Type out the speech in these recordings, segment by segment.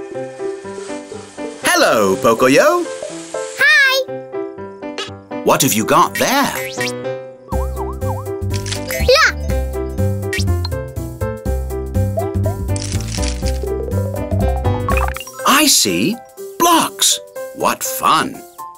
Hello, Pocoyo. Hi. What have you got there? Look. I see. Blocks. What fun.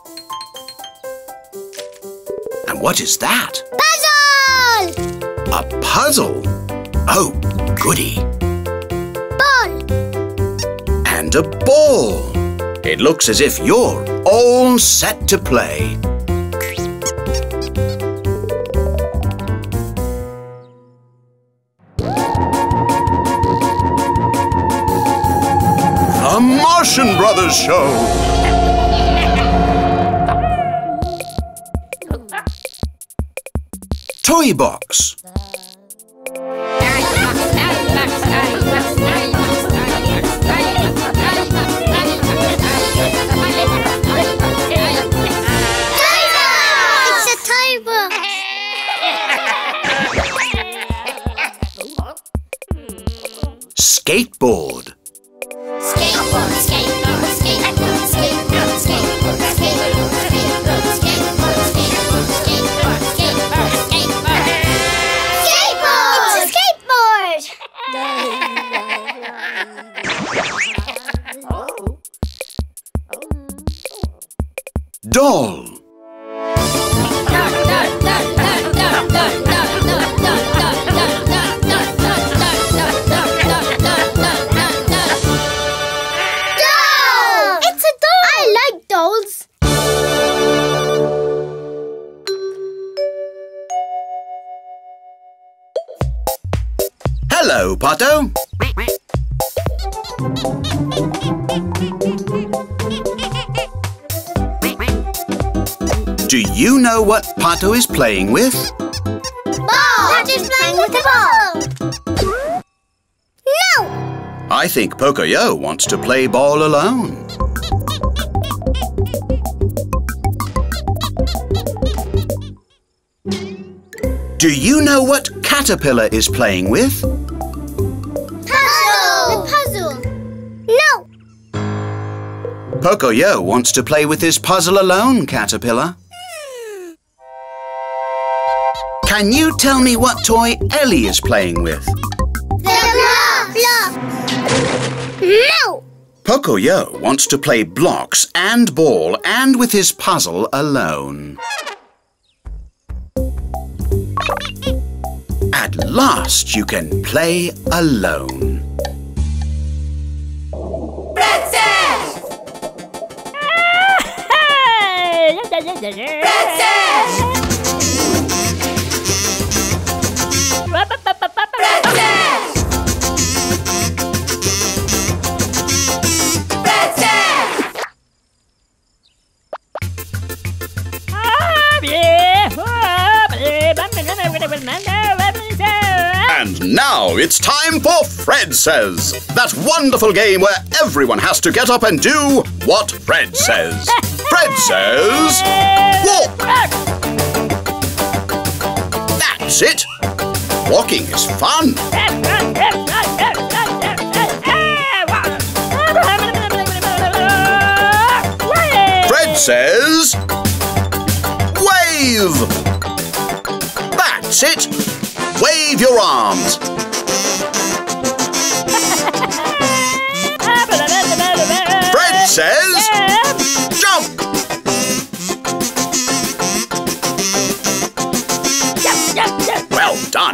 And what is that? Puzzle! A puzzle? Oh, goody. Ball. And a ball. It looks as if you're all set to play. The Martian Brothers Show. Toy box. It's a toy box. Skateboard. Skateboard, skateboard, skateboard, skateboard, skateboard, skateboard, skateboard, skateboard, skateboard, skateboard, skateboard, skateboard. Skateboard! It's a skateboard! Doll. It's a doll! I like dolls. Hello, Pato. Do you know what Pato is playing with? Ball! Patrick's playing with the ball. No! I think Pocoyo wants to play ball alone. Do you know what Caterpillar is playing with? Puzzle! The puzzle. No! Pocoyo wants to play with his puzzle alone, Caterpillar. Can you tell me what toy Elly is playing with? The block! No! Pocoyo wants to play blocks and ball and with his puzzle alone. At last you can play alone. And now it's time for Fred Says, that wonderful game where everyone has to get up and do what Fred says. Fred says, walk! That's it! Walking is fun! Fred says, wave! That's it! Wave your arms! Fred says, jump! Well done!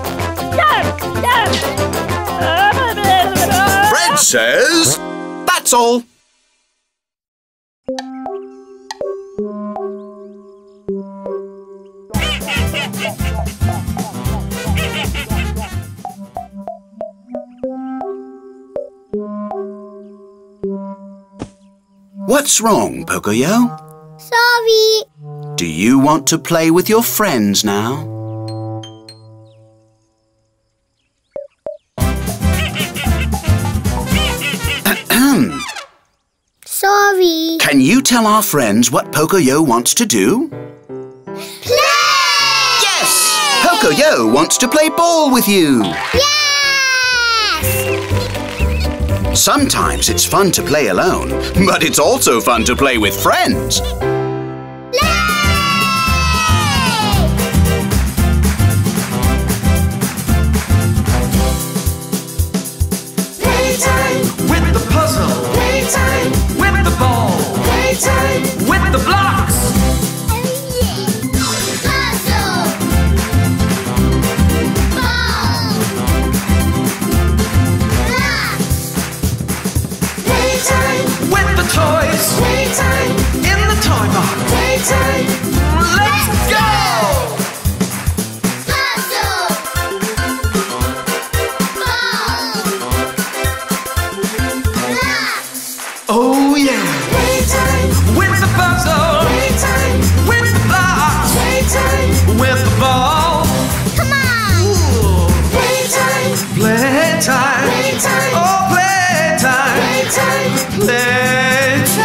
Fred says, that's all! What's wrong, Pocoyo? Sorry. Do you want to play with your friends now? Sorry. Can you tell our friends what Pocoyo wants to do? Play! Yes! Pocoyo wants to play ball with you. Yes! Sometimes it's fun to play alone, but it's also fun to play with friends. Playtime with the puzzle. Playtime with the ball. Playtime with the blocks. Puzzle. Ball. Blocks. Playtime with the toys. Playtime in the toy box. Playtime. Let's go! Puzzle. Ball. Blocks. Oh yeah! Playtime with the puzzle. Playtime with the blocks. Playtime with the ball. Come on. Playtime. Playtime. Playtime. Oh, playtime. Playtime. Playtime.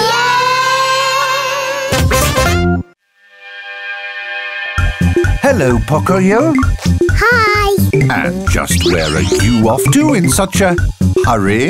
Hello, Pocoyo. Hi. And just where are you off to in such a hurry?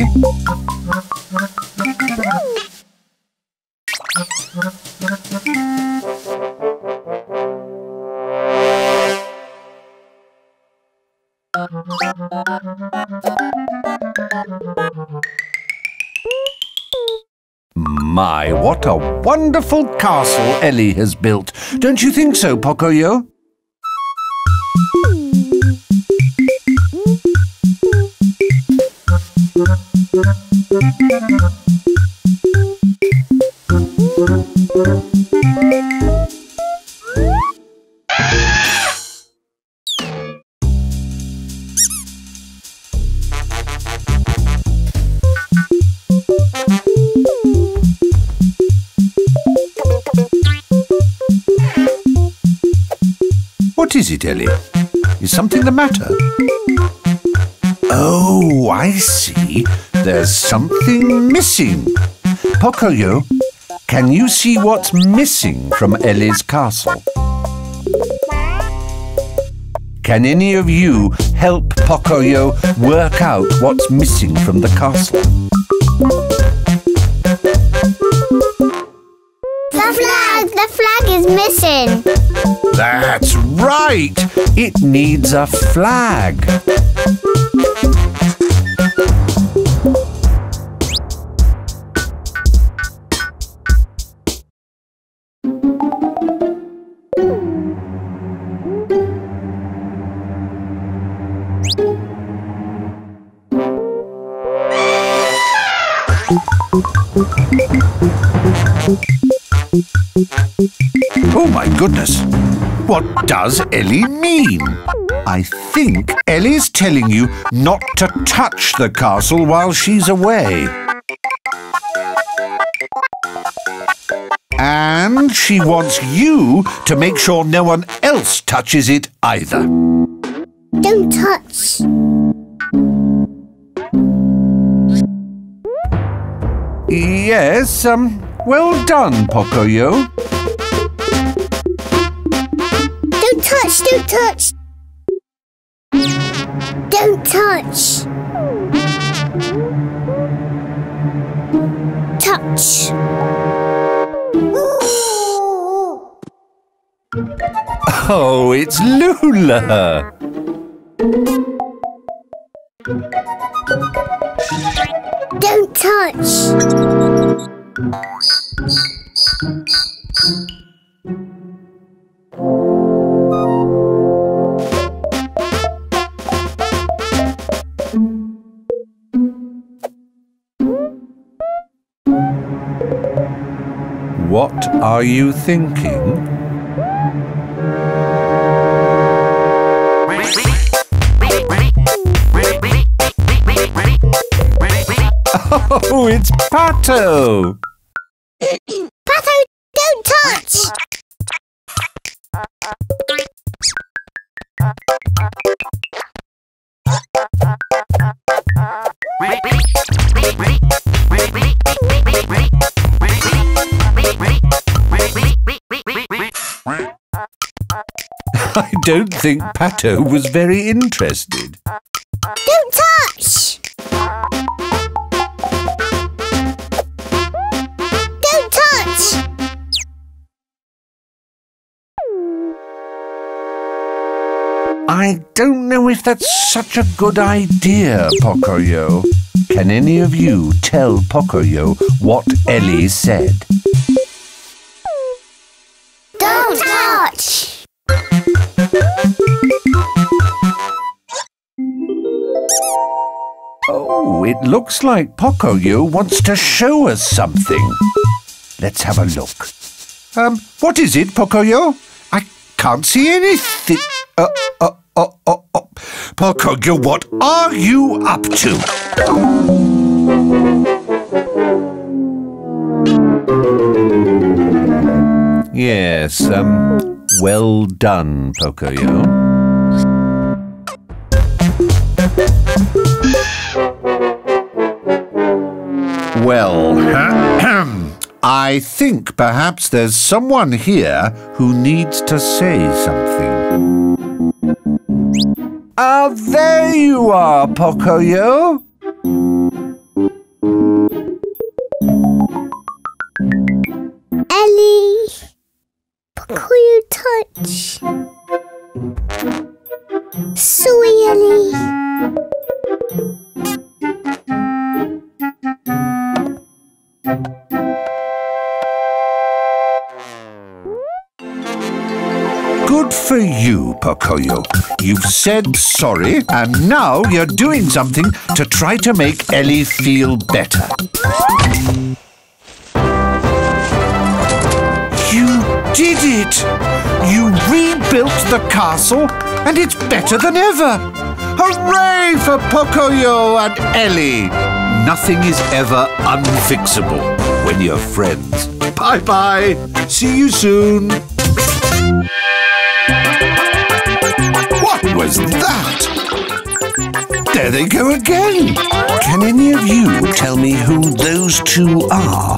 My, what a wonderful castle Elly has built. Don't you think so, Pocoyo? What is it, Elly? Is something the matter? Oh, I see. There's something missing. Pocoyo, can you see what's missing from Elly's castle? Can any of you help Pocoyo work out what's missing from the castle? The flag is missing. That's right! It needs a flag. Oh my goodness! What does Elly mean? I think Elly's telling you not to touch the castle while she's away. And she wants you to make sure no one else touches it either. Don't touch. Yes, well done, Pocoyo. Don't touch. Don't touch. Don't touch. Touch. Oh, it's Lula. Don't touch. What are you thinking? Oh, it's Pato! Pato, don't touch. I don't think Pato was very interested. Don't touch. don't know if that's such a good idea, Pocoyo. Can any of you tell Pocoyo what Elly said? Don't touch! Oh, it looks like Pocoyo wants to show us something. Let's have a look. What is it, Pocoyo? I can't see anything. Pocoyo, what are you up to? Yes, well done, Pocoyo. Well, I think perhaps there's someone here who needs to say something. Ah, there you are, Pocoyo. Elly, Pocoyo touch. Sorry, Elly. Good for you, Pocoyo. You've said sorry, and now you're doing something to try to make Elly feel better. You did it! You rebuilt the castle, and it's better than ever! Hooray for Pocoyo and Elly! Nothing is ever unfixable when you're friends. Bye-bye! See you soon! What was that? There they go again! Can any of you tell me who those two are?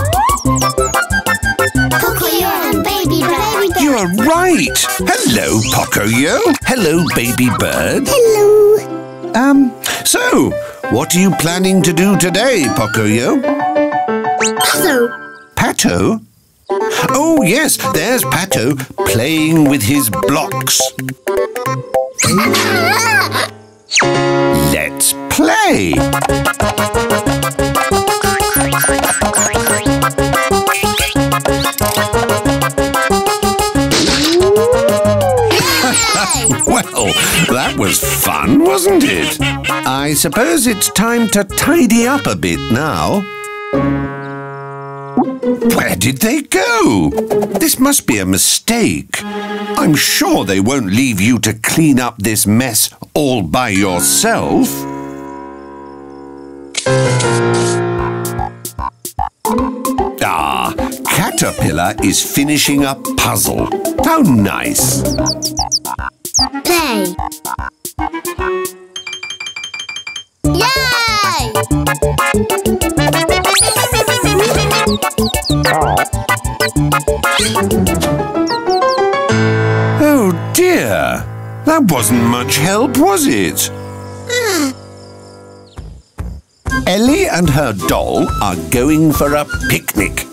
Pocoyo and Baby Bird. You're right! Hello, Pocoyo. Hello, Baby Bird. Hello. So, what are you planning to do today, Pocoyo? Pato. Pato? Oh, yes, there's Pato playing with his blocks. Let's play! Well, that was fun, wasn't it? I suppose it's time to tidy up a bit now. Where did they go? This must be a mistake. I'm sure they won't leave you to clean up this mess all by yourself. Ah, Caterpillar is finishing a puzzle. How nice. Play. Yay! Oh dear, that wasn't much help, was it? Elly and her doll are going for a picnic.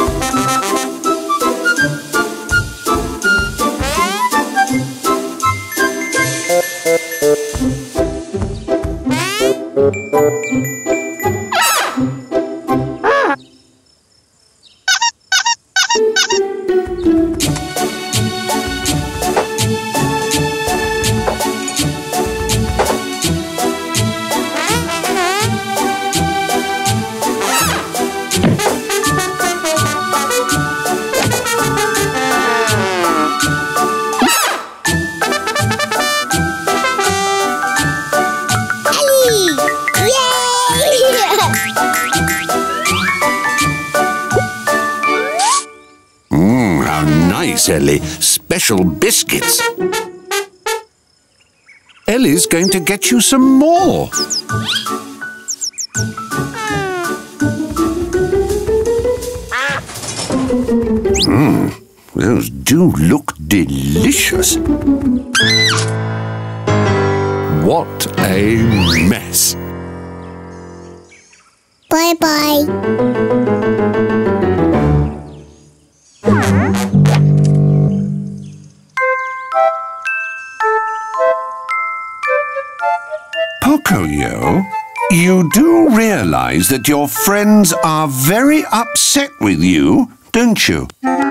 Elly, special biscuits. Elly's going to get you some more. Those do look delicious. What a mess. Bye-bye. Pocoyo, you do realise that your friends are very upset with you, don't you?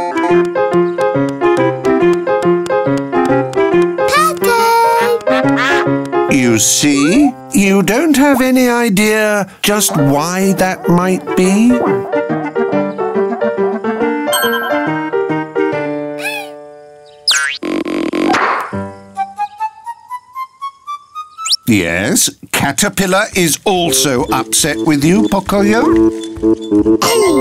You see, you don't have any idea just why that might be? Yes, Caterpillar is also upset with you, Pocoyo. Elly!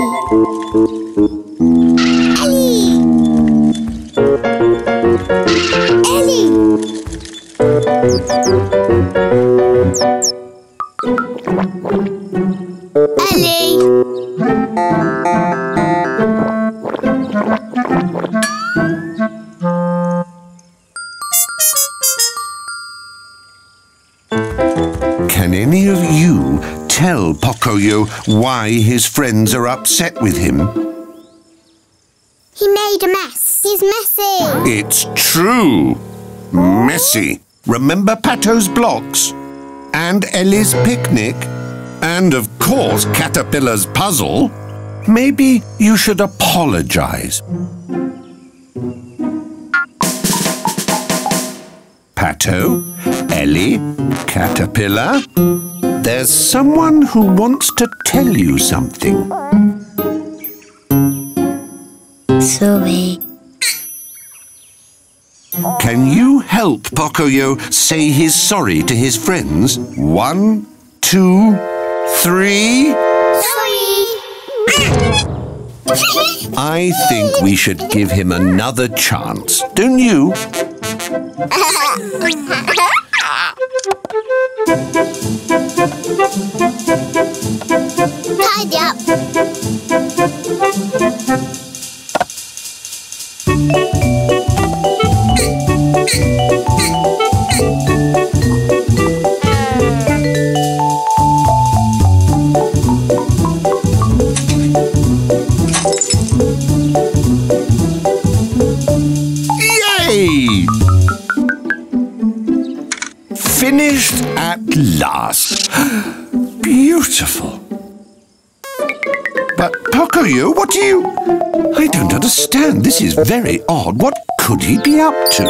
Can any of you tell Pocoyo why his friends are upset with him? He made a mess. He's messy. It's true. Messy. Remember Pato's blocks? And Elly's picnic? And, of course, Caterpillar's puzzle? Maybe you should apologise. Pato, Elly, Caterpillar, there's someone who wants to tell you something. Sorry. Can you help Pocoyo say he's sorry to his friends? 1, 2, 3... Sorry. I think we should give him another chance, don't you? Tidy up. Yay! Finished at last. Beautiful. But Pocoyo, what do you... I don't understand. This is very odd. What could he be up to?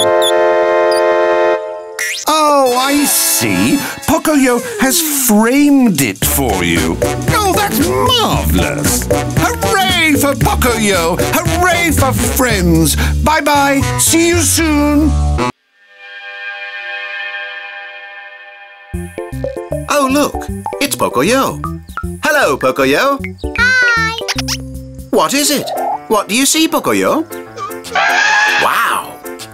Oh, I see. Pocoyo has framed it for you. Oh, that's marvellous. Hooray for Pocoyo. Hooray for friends. Bye-bye. See you soon. Oh, look, it's Pocoyo. Hello, Pocoyo. Hi. What is it? What do you see, Pocoyo? Wow!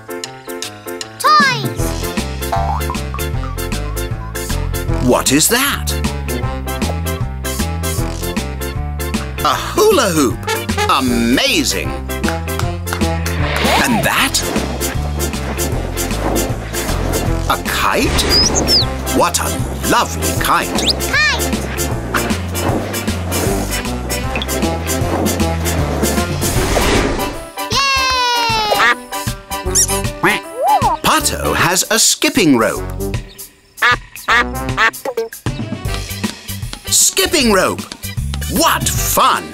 Toys. What is that? A hula hoop. Amazing. And that? A kite? What a lovely kite. Kite. Yay! Pato has a skipping rope. Skipping rope! What fun!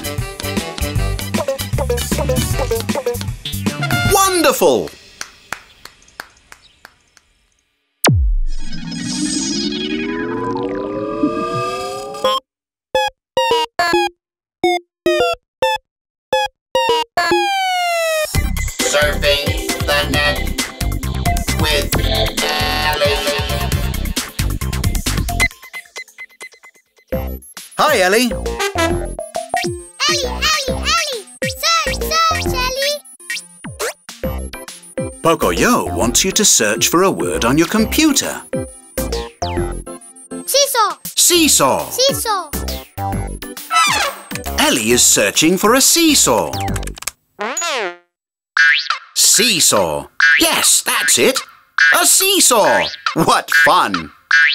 Wonderful! Surfing the net with Elly. Hi, Elly. Elly. Search, Elly. Pocoyo wants you to search for a word on your computer. Seesaw. Seesaw. Seesaw. Elly is searching for a seesaw. Seesaw. Yes, that's it. A seesaw. What fun.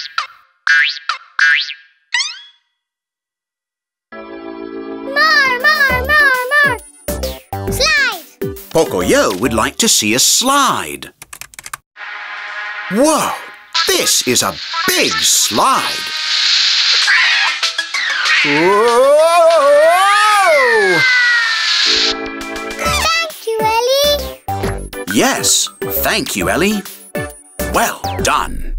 More. Slide. Pocoyo would like to see a slide. Whoa, This is a big slide. Whoa! Thank you, Elly. Yes, thank you, Elly. Well done.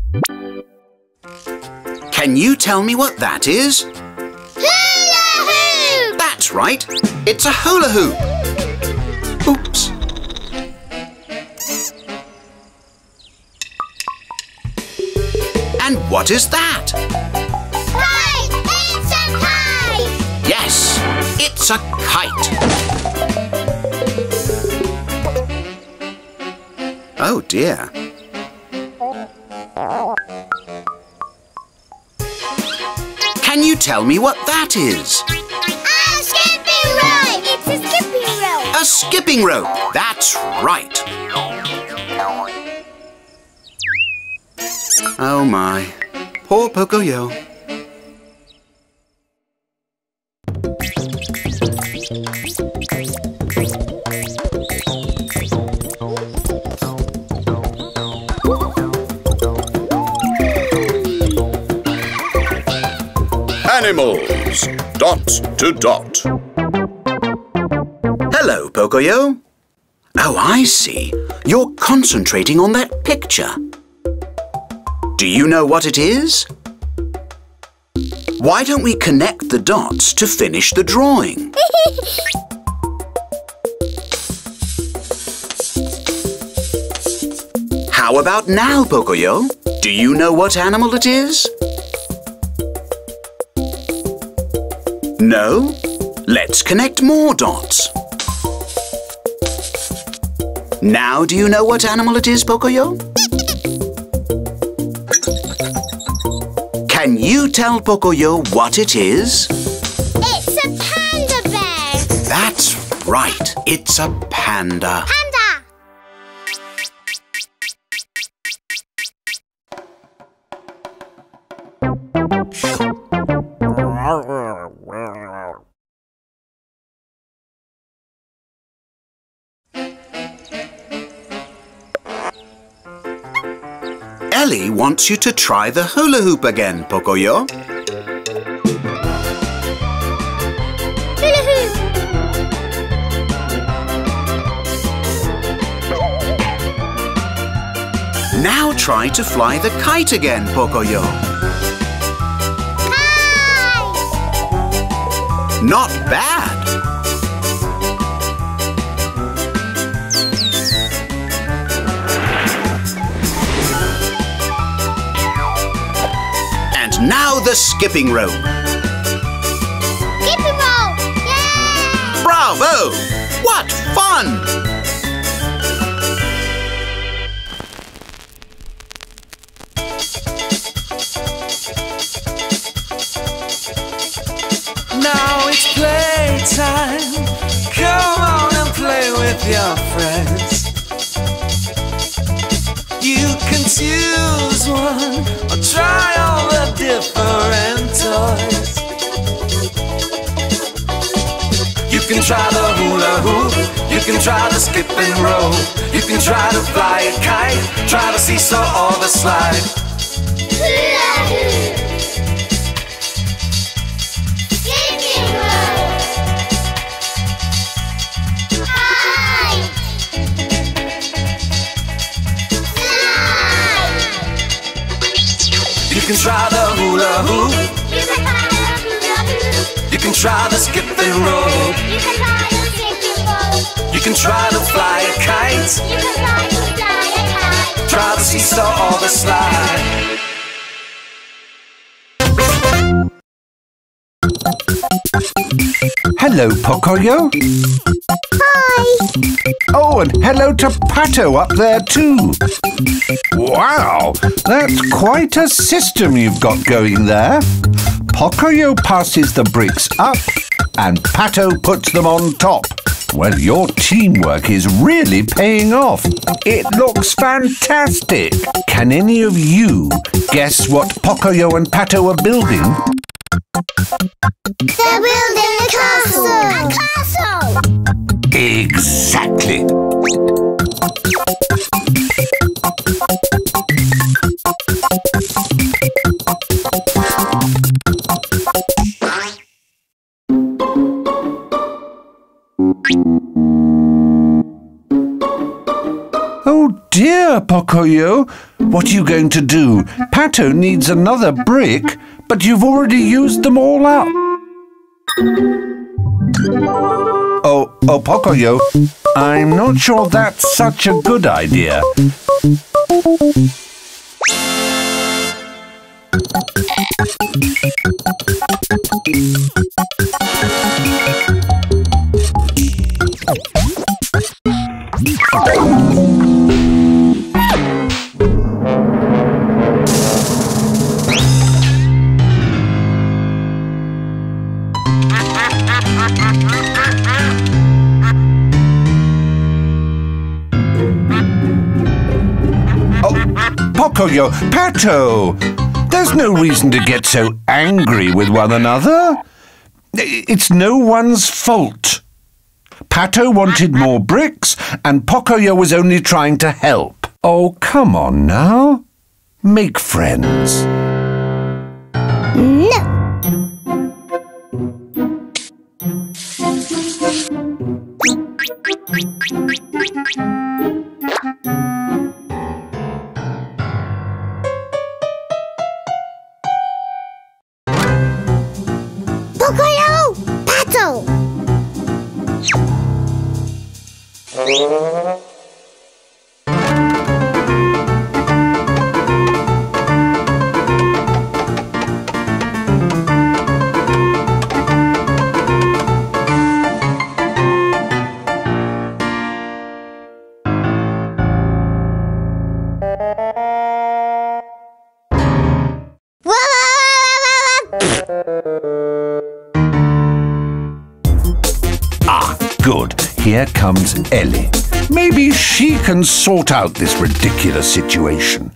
Can you tell me what that is? Hula hoop! That's right. It's a hula hoop. Oops. And what is that? Right, it's a kite! Yes, it's a kite. Oh dear. Can you tell me what that is? A skipping rope! It's a skipping rope! A skipping rope. That's right. Oh my, poor Pocoyo. Animals, dot to dot. Hello, Pocoyo. Oh, I see. You're concentrating on that picture. Do you know what it is? Why don't we connect the dots to finish the drawing? How about now, Pocoyo? Do you know what animal it is? No? Let's connect more dots. Now do you know what animal it is, Pocoyo? Can you tell Pocoyo what it is? It's a panda bear! That's right, it's a panda. Panda! Elly wants you to try the hula hoop again, Pocoyo. Hula hoop! Now try to fly the kite again, Pocoyo. Kite! Not bad. Now the skipping rope. Skipping rope! Yay! Bravo! What fun! Now it's playtime. Come on and play with your friends. You can choose one or try all the different toys. You can try the hula hoop, you can try the skipping rope, you can try to fly a kite, try the seesaw or the slide. Hula hoop! Skipping rope! Kite! Slide! You can try the hula hoop, You can try the hula hoop! you can try the skipping rope, You can try the skipping rope! you can try to fly a kite, You can try to fly a kite! try the seesaw or the slide. Hello, Pocoyo. Hi! Oh, and hello to Pato up there too. Wow, that's quite a system you've got going there. Pocoyo passes the bricks up and Pato puts them on top. Well, your teamwork is really paying off. It looks fantastic. Can any of you guess what Pocoyo and Pato are building? They're building a castle! A castle! Exactly. dear, Pocoyo. What are you going to do? Pato needs another brick, but you've already used them all up. Oh, Pocoyo, I'm not sure that's such a good idea. Pocoyo, Pato! There's no reason to get so angry with one another. It's no one's fault. Pato wanted more bricks and Pocoyo was only trying to help. Oh, come on now. Make friends. No. Pocoyo! Pato! Good. Here comes Elly. Maybe she can sort out this ridiculous situation.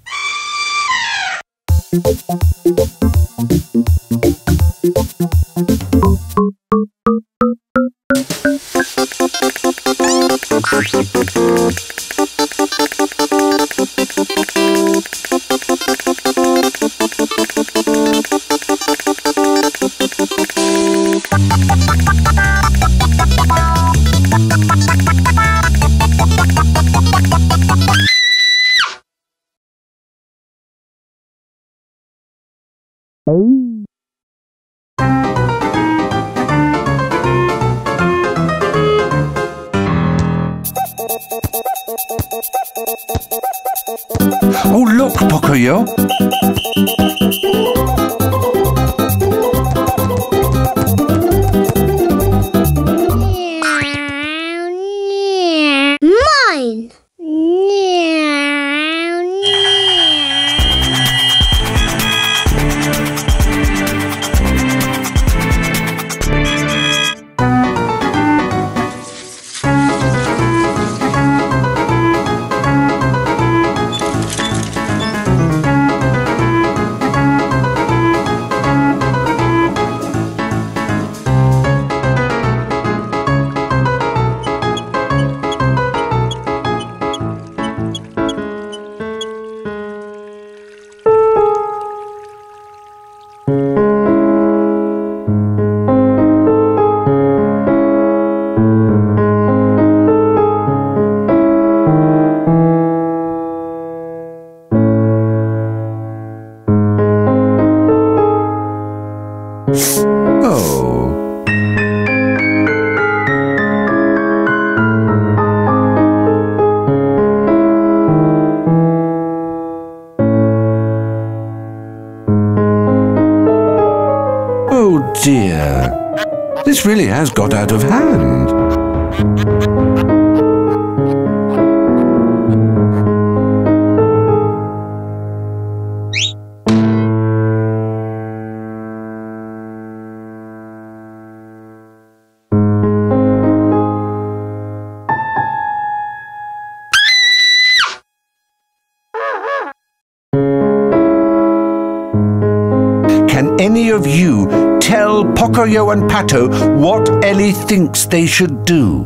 Oh, look, Pocoyo. Mine! Oh dear. This really has got out of hand. Can any of you tell Pocoyo and Pato what Elly thinks they should do?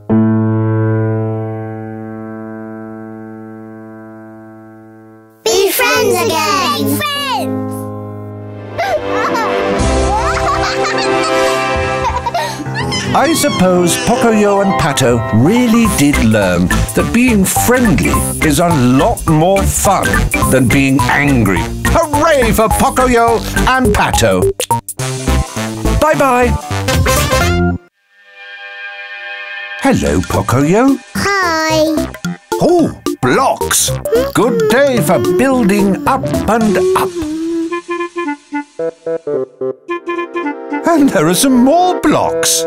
Be friends again! Be friends! I suppose Pocoyo and Pato really did learn that being friendly is a lot more fun than being angry. Hooray for Pocoyo and Pato! Bye-bye! Hello, Pocoyo. Hi. Oh, blocks! Good day for building up and up. And there are some more blocks.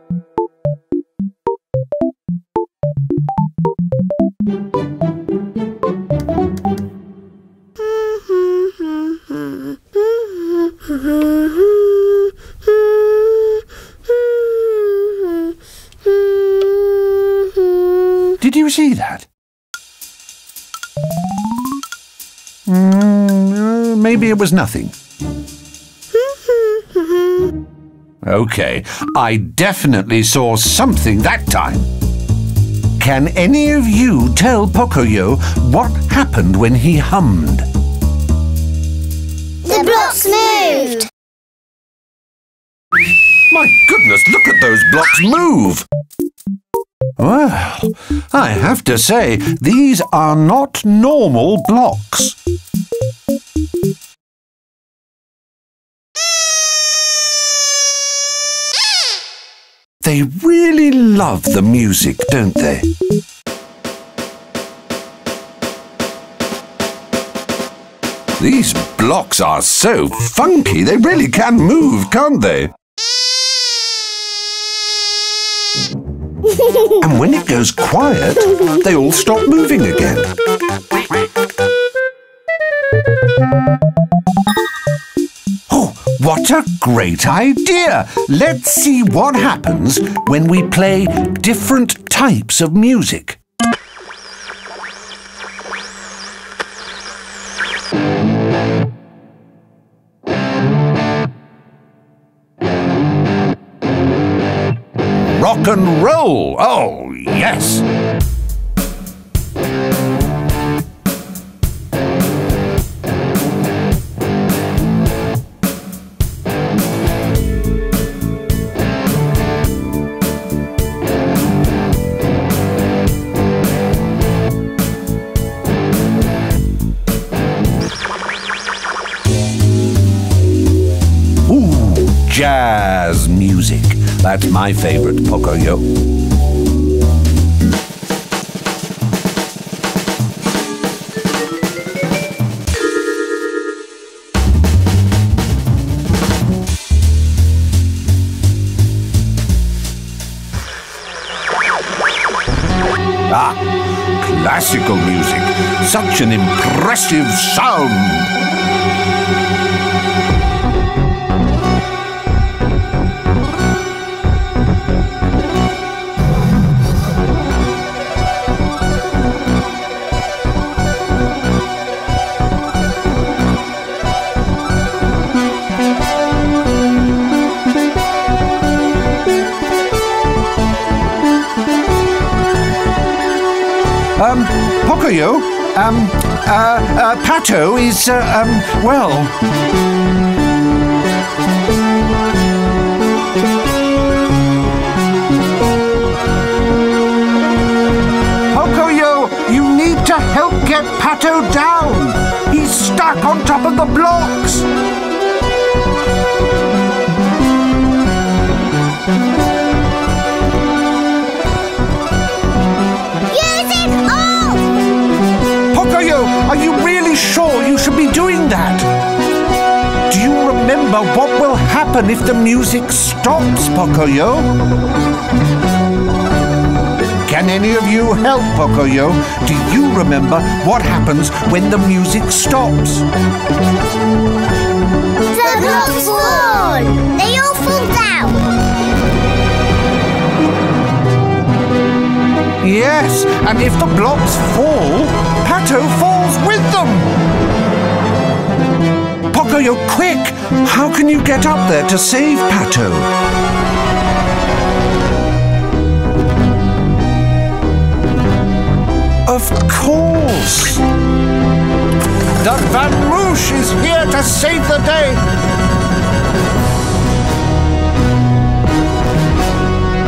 Did you see that? Maybe it was nothing. Okay, I definitely saw something that time. Can any of you tell Pocoyo what happened when he hummed? The blocks moved. My goodness, look at those blocks move! Well, I have to say, these are not normal blocks. They really love the music, don't they? These blocks are so funky, they really can move, can't they? And when it goes quiet, they all stop moving again. Oh, what a great idea! Let's see what happens when we play different types of music. Rock and roll! Oh, yes! Ooh, jazz music. That's my favorite, Pocoyo. Ah, classical music. Such an impressive sound. Pocoyo, Pato is, well... Pocoyo, you need to help get Pato down. He's stuck on top of the blocks. Are you really sure you should be doing that? Do you remember what will happen if the music stops, Pocoyo? Can any of you help, Pocoyo? Do you remember what happens when the music stops? The blocks fall! They all fall down! Yes, and if the blocks fall, Pato falls with them! Pocoyo, quick! How can you get up there to save Pato? Of course! The Vamoosh is here to save the day!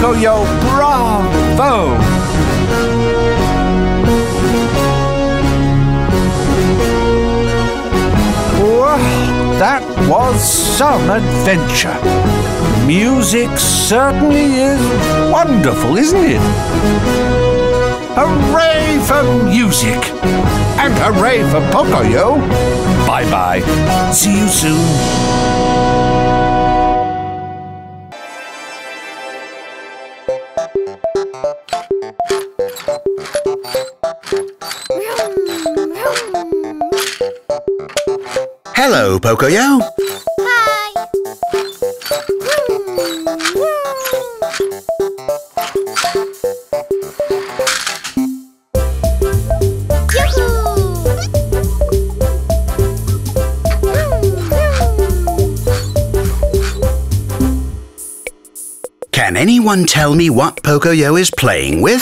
Pocoyo, bravo! Well, that was some adventure. Music certainly is wonderful, isn't it? Hooray for music! And hooray for Pocoyo! Bye-bye. See you soon. Hello, Pocoyo. Hi. Can anyone tell me what Pocoyo is playing with?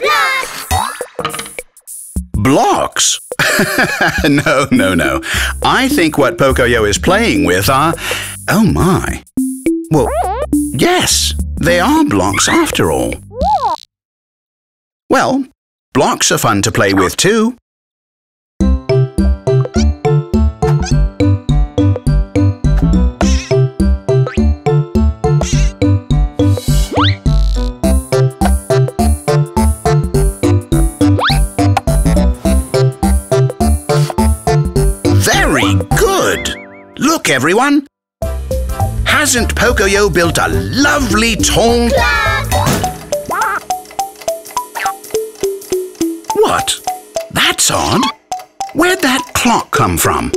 Blocks? No. I think what Pocoyo is playing with are... Oh, my. Well, yes, they are blocks after all. Well, blocks are fun to play with too. Look, everyone! Hasn't Pocoyo built a lovely tall clock? What? That's odd. Where'd that clock come from?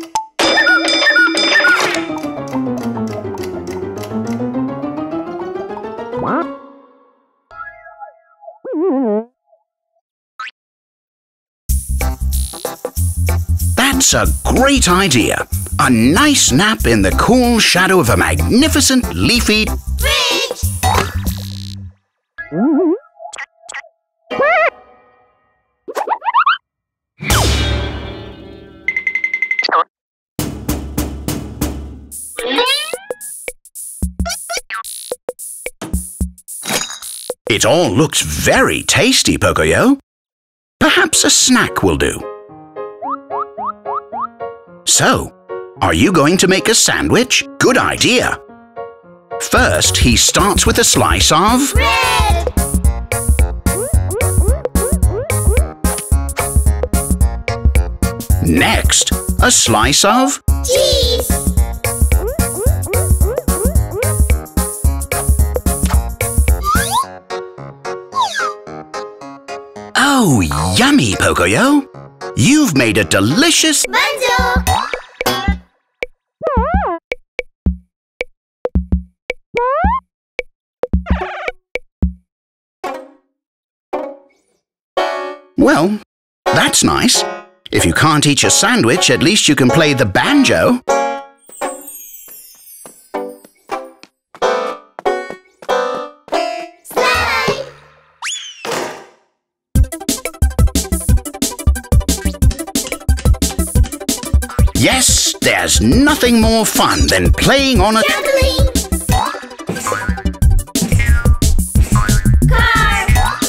That's a great idea. A nice nap in the cool shadow of a magnificent leafy Fridge! It all looks very tasty, Pocoyo. Perhaps a snack will do. So, are you going to make a sandwich? Good idea. First, he starts with a slice of... Bread! Next, a slice of... Cheese! Oh, yummy, Pocoyo. You've made a delicious... Bundle! Well, that's nice. If you can't eat your sandwich, at least you can play the banjo. Slide! Yes, there's nothing more fun than playing on a... Trampoline! Car!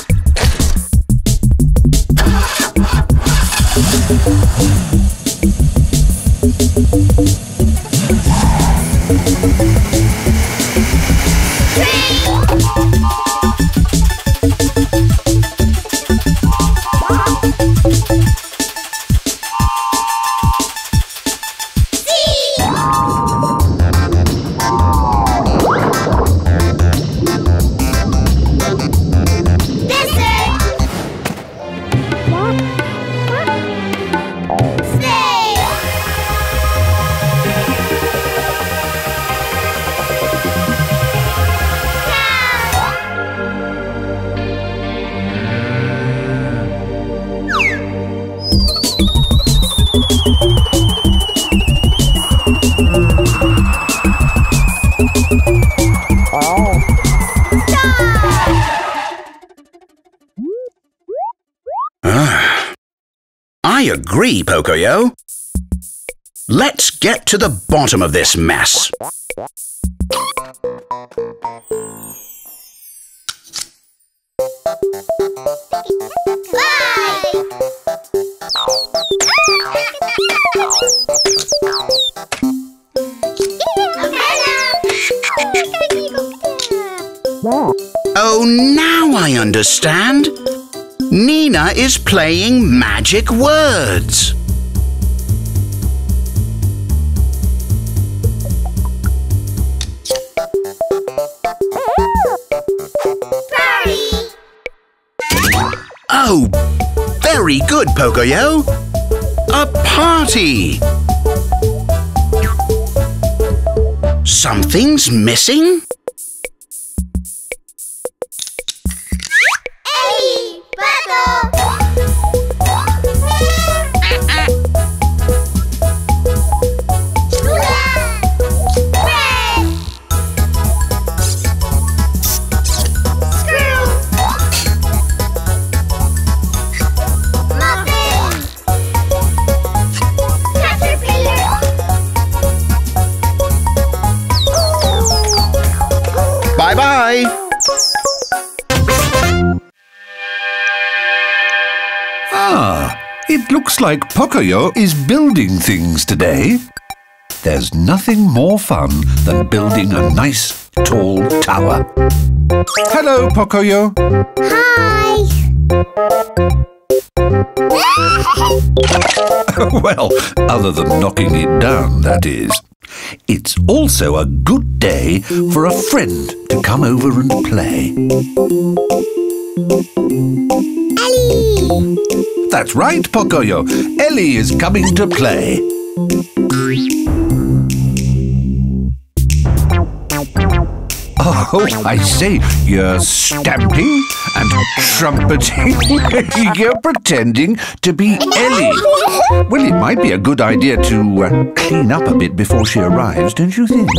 I agree, Pocoyo. Let's get to the bottom of this mess. Oh, now I understand. Nina is playing magic words. Oh, very good, Pocoyo. A party. Something's missing? Elly! Battle! Bye-bye. Ah, it looks like Pocoyo is building things today. There's nothing more fun than building a nice, tall tower. Hello, Pocoyo. Hi! Well, other than knocking it down, that is. It's also a good day for a friend to come over and play. Elly! That's right, Pocoyo. Elly is coming to play. Oh, I say, you're stamping and trumpeting. You're pretending to be Elly. Well, it might be a good idea to clean up a bit before she arrives, don't you think?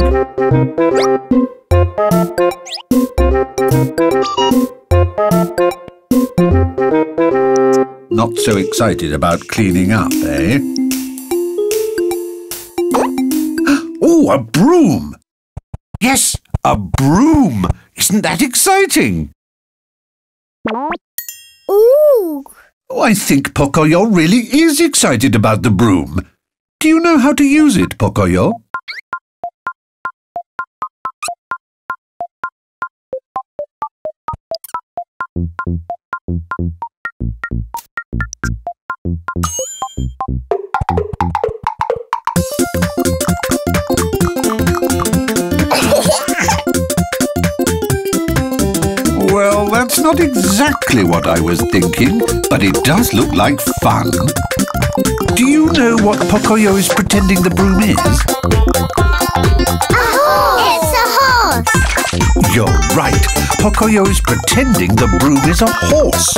Not so excited about cleaning up, eh? Oh, a broom! Yes, a broom! Isn't that exciting? Ooh! Oh, I think Pocoyo really is excited about the broom. Do you know how to use it, Pocoyo? Well, that's not exactly what I was thinking, but it does look like fun. Do you know what Pocoyo is pretending the broom is? A horse! It's a horse! You're right. Pocoyo is pretending the broom is a horse.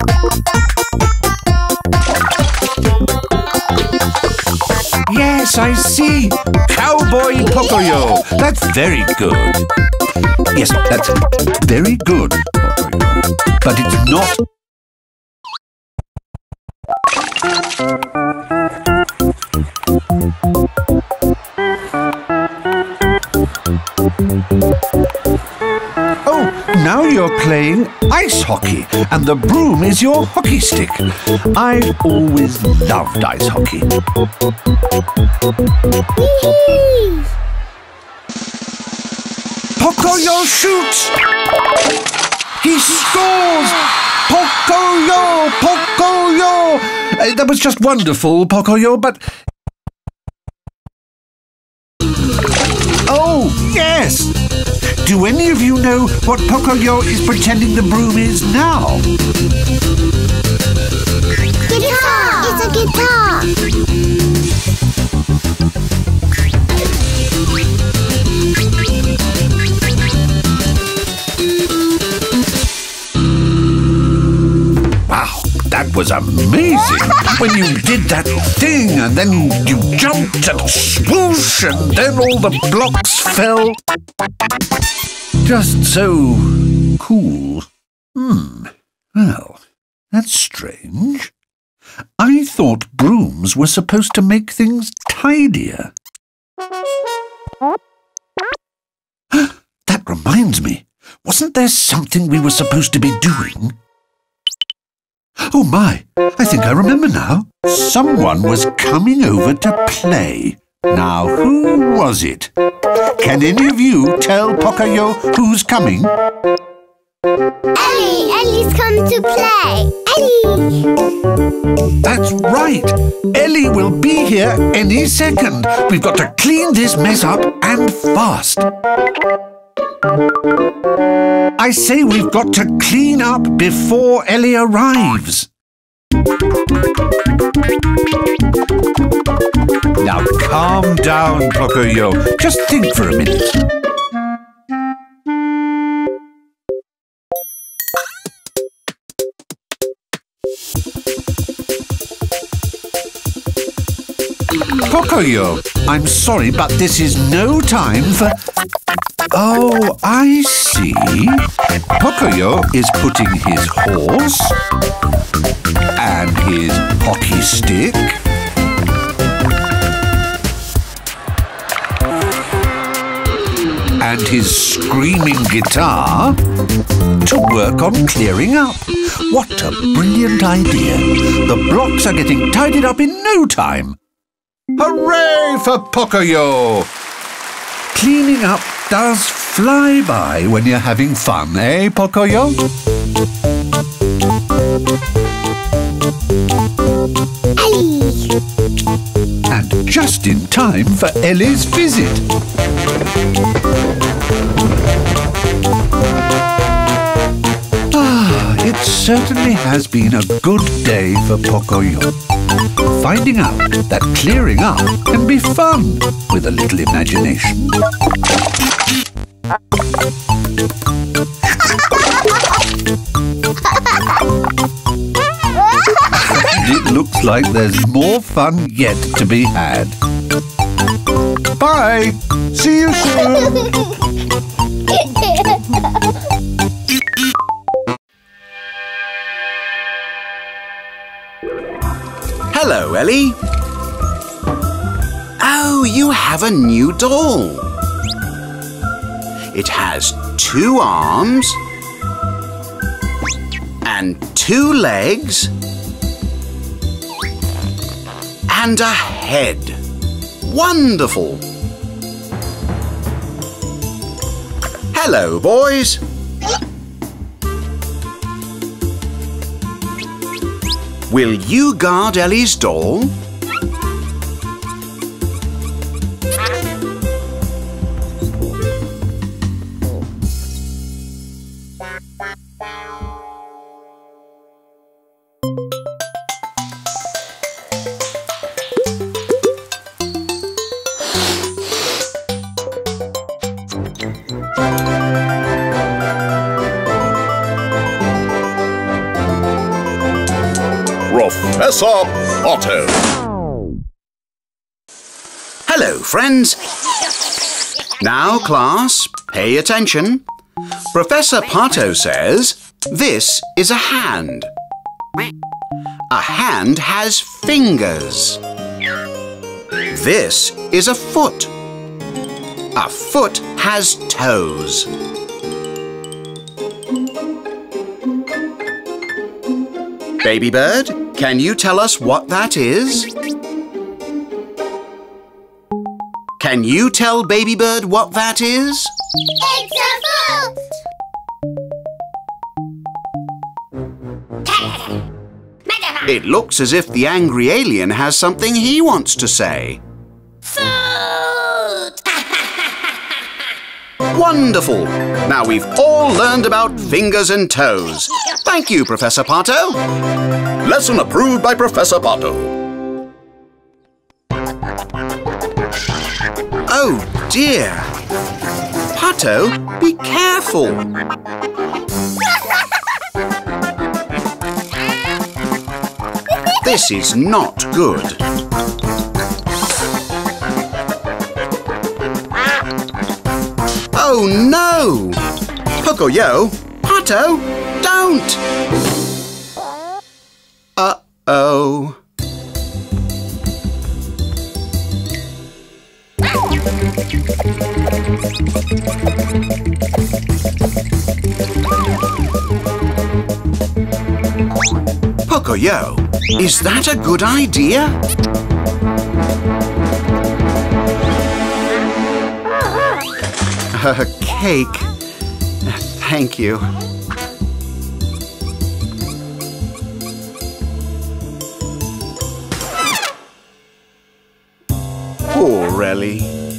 Yes, I see. Cowboy Pocoyo. That's very good. Yes, that's very good, Pocoyo. But it's not... Oh, now you're playing ice hockey, and the broom is your hockey stick. I've always loved ice hockey. Whee! Pocoyo shoots! He scores! Pocoyo! Pocoyo! That was just wonderful, Pocoyo, but... Oh, yes! Do any of you know what Pocoyo is pretending the broom is now? Guitar! It's a guitar! Wow, that was amazing! When you did that thing and then you jumped and swoosh and then all the blocks fell. Just so cool. Well, that's strange. I thought brooms were supposed to make things tidier. That reminds me. Wasn't there something we were supposed to be doing? Oh my, I think I remember now. Someone was coming over to play. Now, who was it? Can any of you tell Pocoyo who's coming? Elly! Elly's come to play! Elly! That's right! Elly will be here any second. We've got to clean this mess up and fast. I say we've got to clean up before Elly arrives. Now calm down, Pocoyo. Just think for a minute. Pocoyo, I'm sorry, but this is no time for... Oh, I see. Pocoyo is putting his horse and his hockey stick and his screaming guitar to work on clearing up. What a brilliant idea. The blocks are getting tidied up in no time. Hooray for Pocoyo! Cleaning up does fly by when you're having fun, eh, Pocoyo? Elly! And just in time for Elly's visit. It certainly has been a good day for Pocoyo. Finding out that clearing up can be fun with a little imagination. And it looks like there's more fun yet to be had. Bye! See you soon! Hello, Elly. Oh, you have a new doll. It has 2 arms and 2 legs and a head. Wonderful. Hello, boys. Will you guard Elly's doll? Professor Pato. Hello, friends. Now, class, pay attention. Professor Pato says this is a hand. A hand has fingers. This is a foot. A foot has toes. Baby bird, can you tell us what that is? Can you tell Baby bird what that is? It's a foot! It looks as if the angry alien has something he wants to say. Foot! Wonderful! Now we've all learned about fingers and toes. Thank you, Professor Pato. Lesson approved by Professor Pato. Oh dear! Pato, be careful! This is not good. Oh no! Pocoyo, Pato, don't! Uh-oh. Pocoyo, is that a good idea? A cake. Thank you. Poor Elly.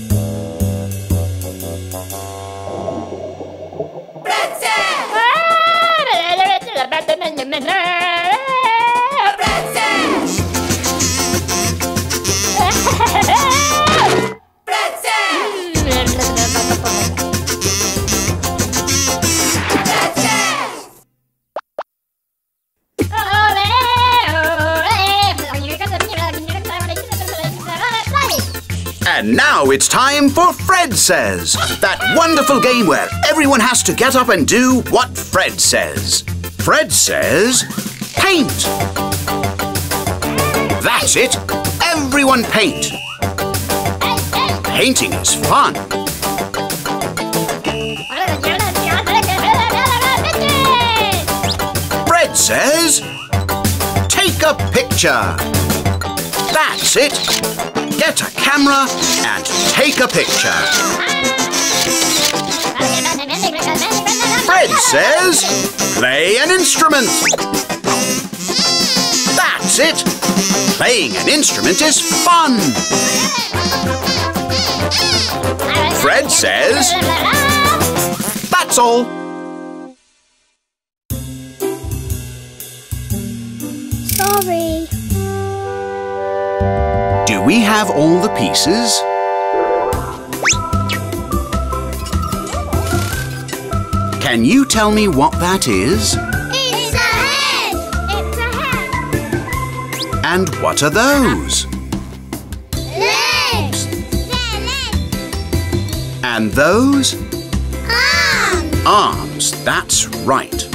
And now it's time for Fred Says, that wonderful game where everyone has to get up and do what Fred says. Fred says, paint. That's it. Everyone paint. Painting is fun. Fred says, take a picture. That's it. Get a camera and take a picture. Fred says, play an instrument. That's it. Playing an instrument is fun. Fred says, that's all. Sorry. Do we have all the pieces? Can you tell me what that is? It's a head. It's a head. And what are those? Legs. They're legs. And those? Arms. Arms, that's right.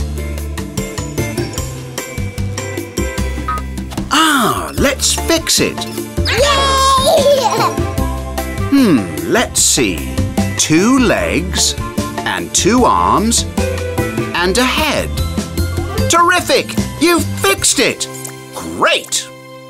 Ah, let's fix it. Yay! Let's see. 2 legs and 2 arms and a head. Terrific! You've fixed it! Great!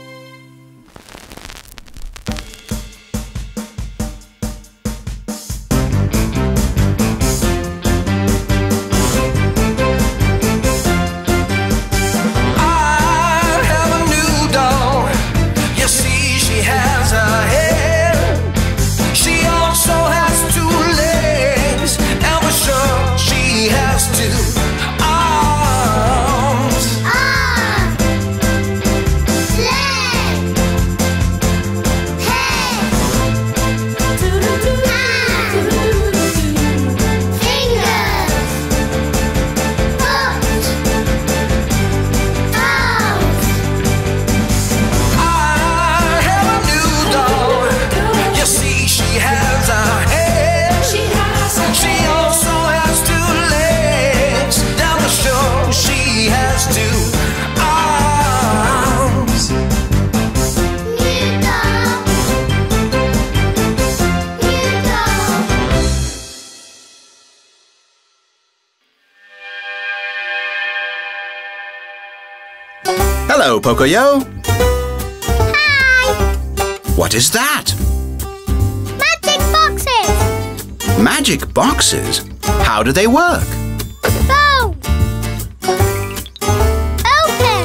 Hello, Pocoyo. Hi. What is that? Magic boxes. Magic boxes? How do they work? Phone. Open.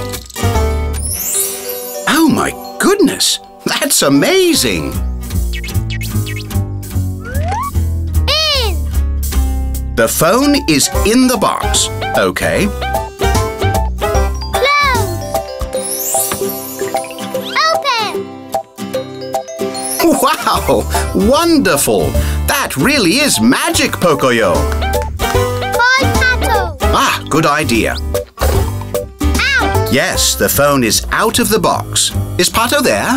Oh my goodness! That's amazing! In. The phone is in the box. Okay. Wow! Wonderful! That really is magic, Pocoyo! Paw Patrol. Ah, good idea. Out. Yes, the phone is out of the box. Is Pato there?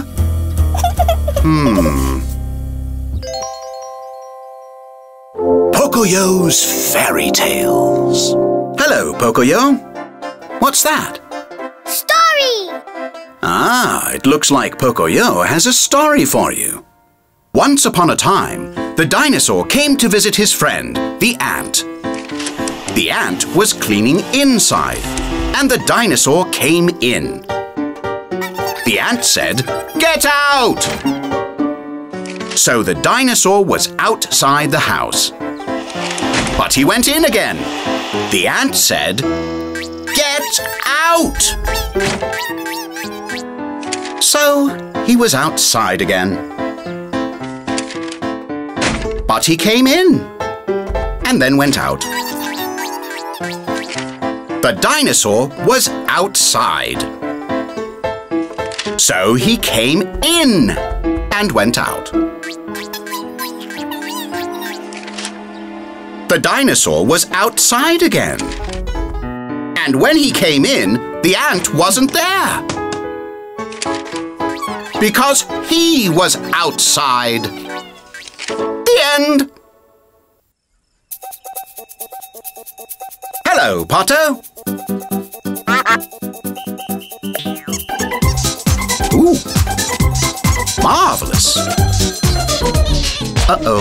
Pocoyo's Fairy Tales. Hello, Pocoyo. What's that? Story. Ah, it looks like Pocoyo has a story for you. Once upon a time, the dinosaur came to visit his friend, the ant. The ant was cleaning inside, and the dinosaur came in. The ant said, "Get out!" So the dinosaur was outside the house. But he went in again. The ant said, "Get out!" So he was outside again. But he came in and then went out. The dinosaur was outside. So he came in and went out. The dinosaur was outside again. And when he came in, the ant wasn't there. Because he was outside. The end. Hello, Potter. Ooh, marvelous. Uh-oh.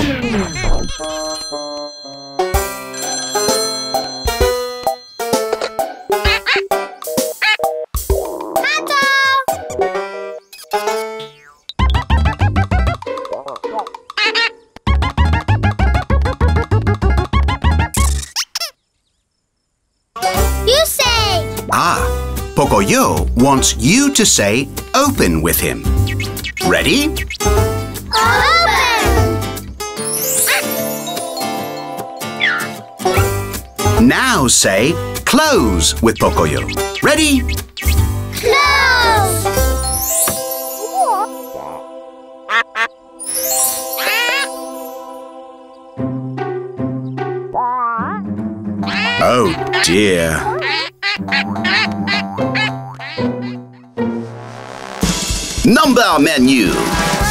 Pocoyo wants you to say open with him. Ready? Open! Now say close with Pocoyo. Ready? Close! Oh dear. Number menu. 1, 2, 3,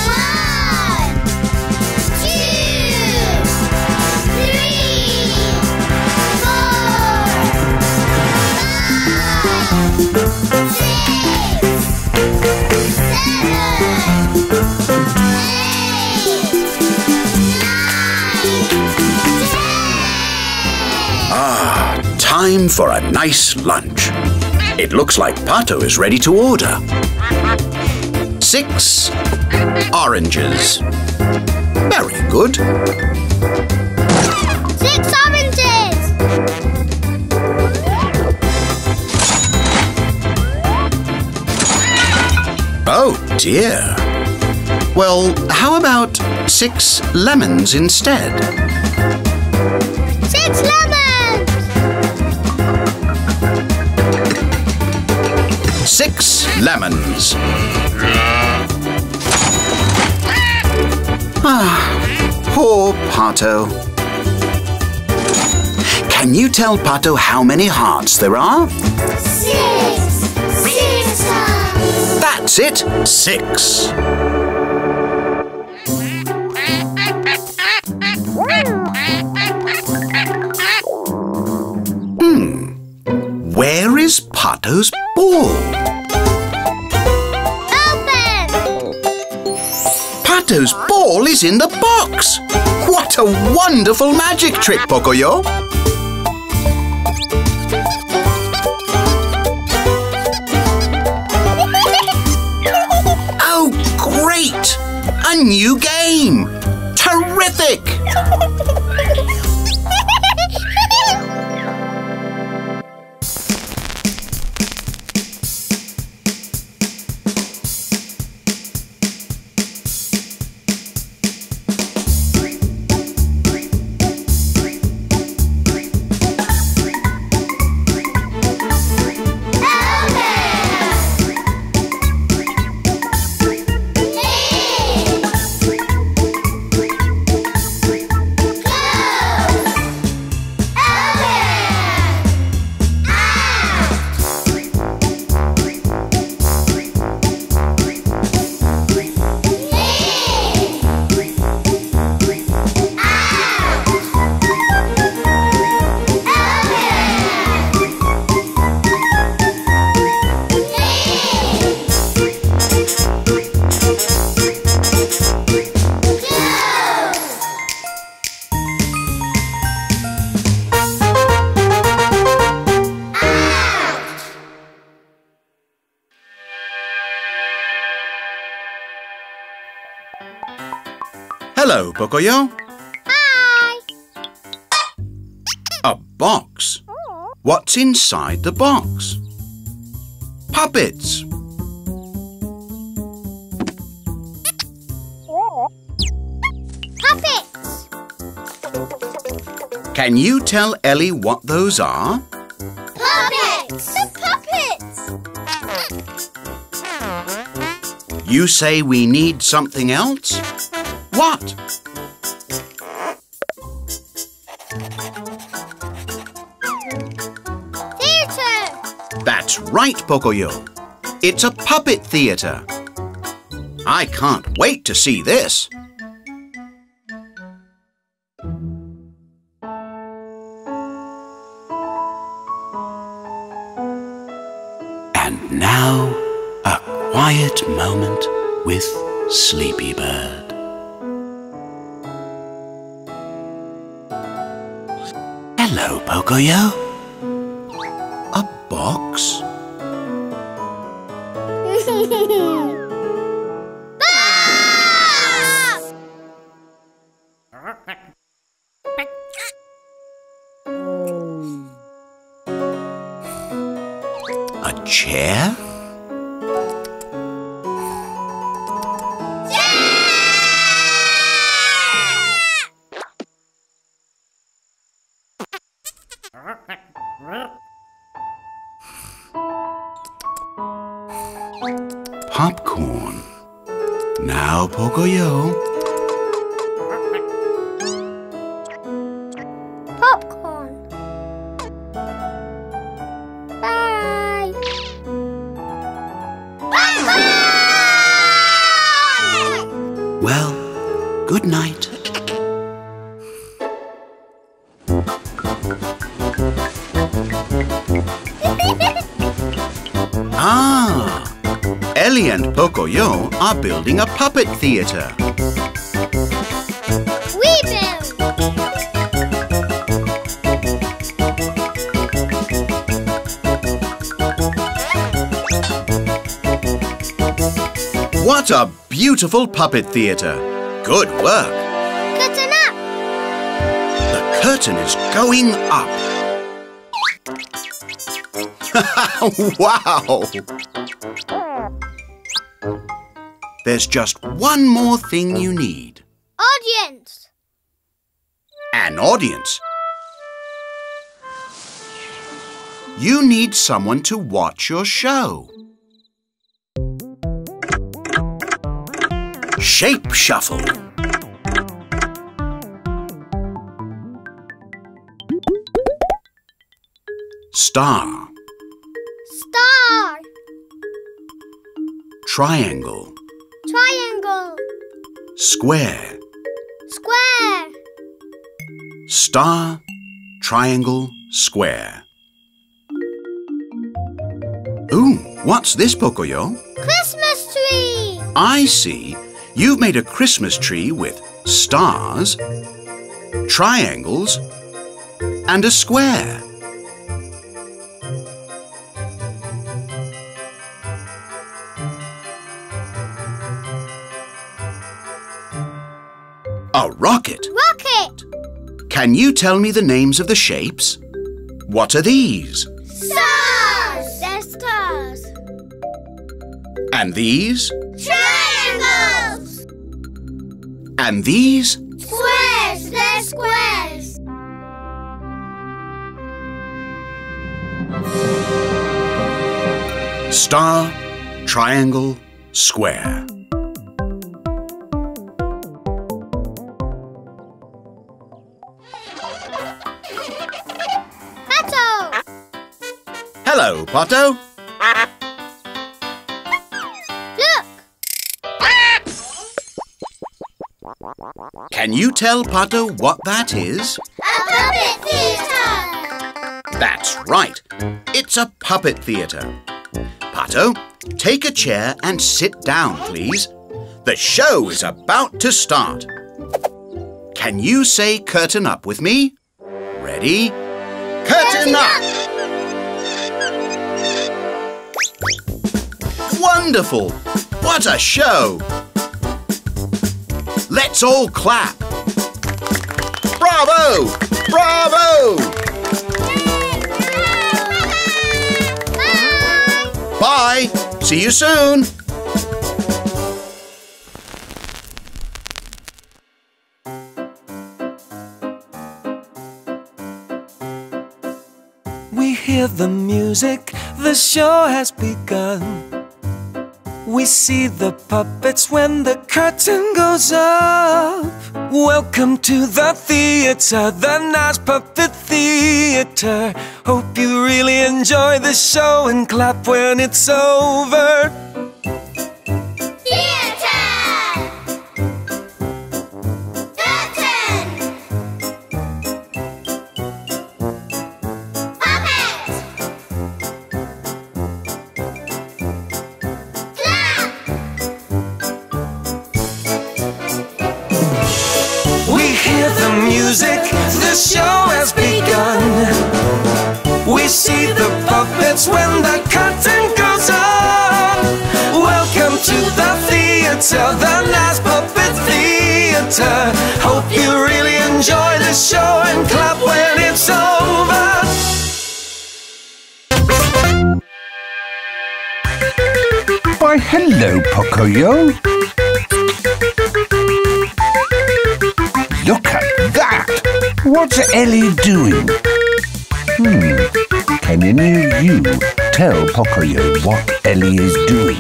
4, 5, 6, 7, 8, 9, 10. Time for a nice lunch. It looks like Pato is ready to order. 6 oranges. Very good. 6 oranges! Oh dear. Well, how about 6 lemons instead? 6 lemons! 6 lemons. Poor Pato. Can you tell Pato how many hearts there are? 6! 6! That's it, 6. Where is Pato's ball? Open! Pato's ball is in the box. What a wonderful magic trick, Pocoyo. Oh, great! A new game! Terrific! Close! Hello, Pocoyo. Hi. A box. What's inside the box? Puppets. Puppets. Can you tell Elly what those are? Puppets. The puppets. You say we need something else? What? Theatre. That's right, Pocoyo. It's a puppet theatre. I can't wait to see this. And now, a quiet moment with Sleepy Bird. Hello, Pocoyo. A box? A chair? Popcorn. Now, Pocoyo. Popcorn. Bye. Bye. Well, good night. Ah! Elly and Pocoyo are building a puppet theatre. We build. What a beautiful puppet theatre. Good work. Curtain up. The curtain is going up. Wow! There's just one more thing you need. Audience. An audience. You need someone to watch your show. Shape shuffle. Star. Star. Triangle. Triangle. Square. Square. Star, triangle, square. Ooh, what's this, Pocoyo? Christmas tree. I see. You've made a Christmas tree with stars, triangles, and a square. A rocket. Rocket. Can you tell me the names of the shapes? What are these? Stars. They're stars. And these? Triangles. And these? Squares. They're squares. Star, triangle, square. Pato. Hello, Pato. Look. Can you tell Pato what that is? A puppet theatre. That's right. It's a puppet theatre. Pato, take a chair and sit down, please. The show is about to start. Can you say curtain up with me? Ready? Curtain up! Wonderful! What a show! Let's Let's all clap. Bravo! Bravo! Bye! See you soon! We hear the music, the show has begun. We see the puppets when the curtain goes up. Welcome to the theater, the nice puppet theater. Hope you really enjoy the show and clap when it's over. The show has begun. We see the puppets when the curtain goes up. Welcome to the theater, the nice puppet theater. Hope you really enjoy the show and clap when it's over. Why, hello, Pocoyo. Look at that! What's Elly doing? Can any of you tell Pocoyo what Elly is doing?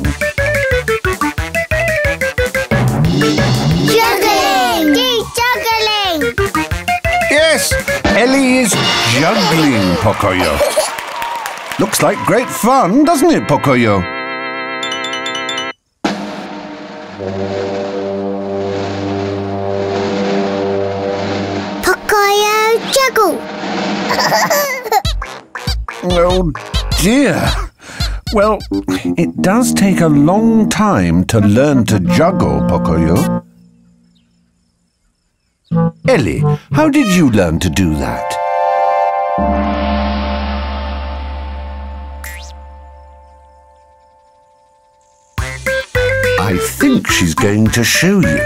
Juggling! He's juggling! Yes, Elly is juggling, Pocoyo. Looks like great fun, doesn't it, Pocoyo? Juggle! Oh dear. Well, it does take a long time to learn to juggle, Pocoyo. Elly, how did you learn to do that? I think she's going to show you.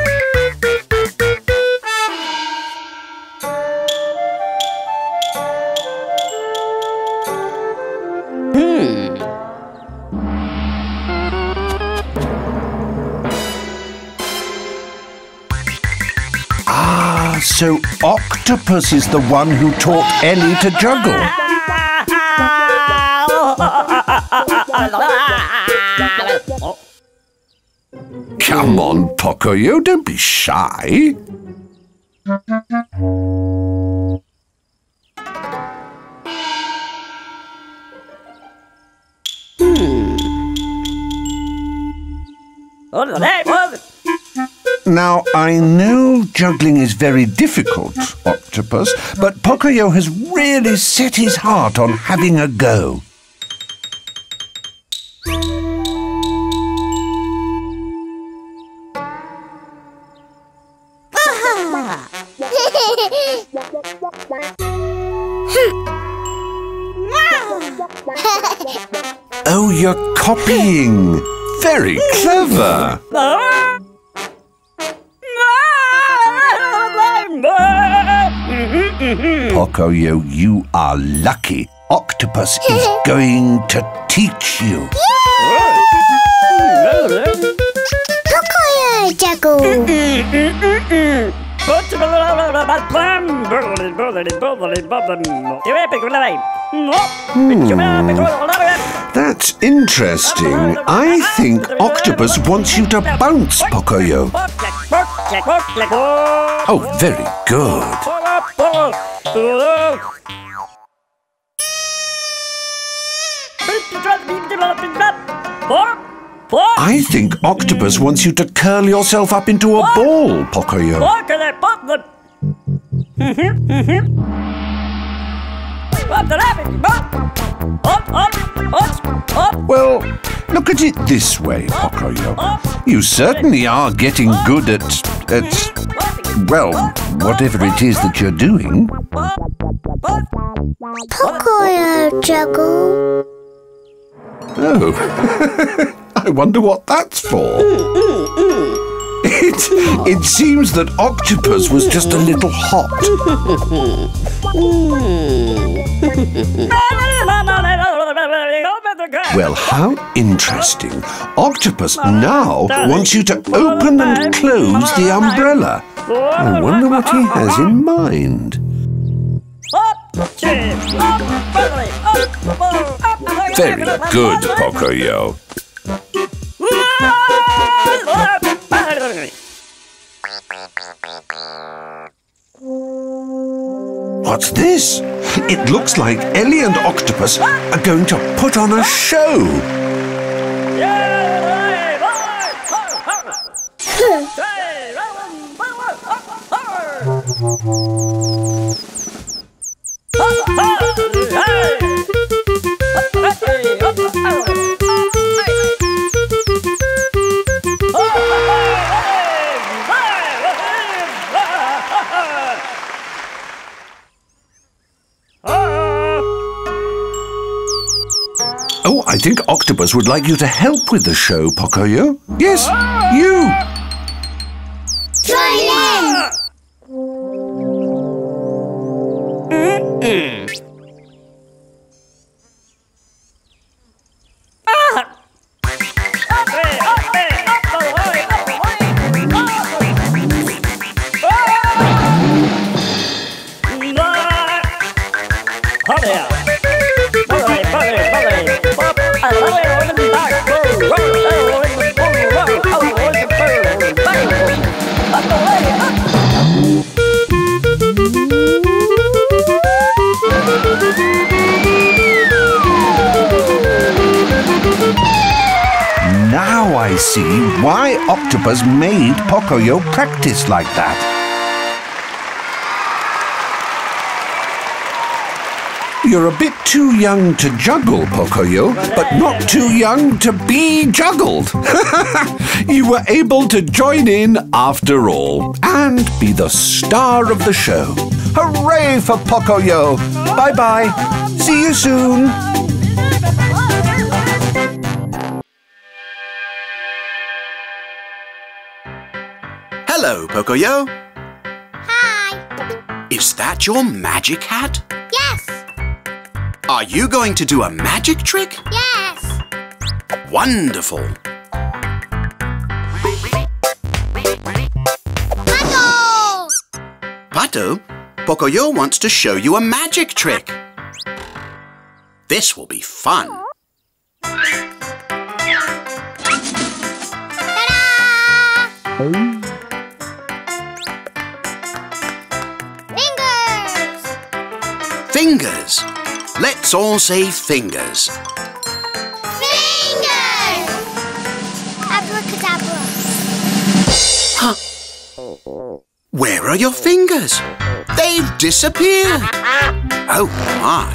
So Octopus is the one who taught Elly to juggle. Come on, Pocoyo, don't be shy. Now, I know juggling is very difficult, Octopus, but Pocoyo has really set his heart on having a go. Oh, you're copying. Very clever. Pocoyo, you are lucky. Octopus is going to teach you. Pocoyo juggle! That's interesting. I think Octopus wants you to bounce, Pocoyo. Oh, very good. I think Octopus wants you to curl yourself up into a ball, Pocoyo. Well, look at it this way, Pocoyo. You certainly are getting good at, well, whatever it is that you're doing. Pocoyo juggle. Oh, I wonder what that's for. It seems that Octopus was just a little hot. Well, how interesting. Octopus now wants you to open and close the umbrella. I wonder what he has in mind. Very good, Pocoyo. What's this? It looks like Elly and Octopus are going to put on a show. Oh, I think Octopus would like you to help with the show, Pocoyo. Yes, you! Join in! Now I see why Octopus made Pocoyo practice like that. You're a bit too young to juggle, Pocoyo, but not too young to be juggled. You were able to join in after all and be the star of the show. Hooray for Pocoyo! Bye-bye. See you soon. Hello, Pocoyo. Hi. Is that your magic hat? Yes. Are you going to do a magic trick? Yes. Wonderful. Pato! Pato, Pocoyo wants to show you a magic trick. This will be fun. Ta-da! Fingers. Let's all say fingers. Fingers! Abracadabra. Huh. Where are your fingers? They've disappeared. Oh my.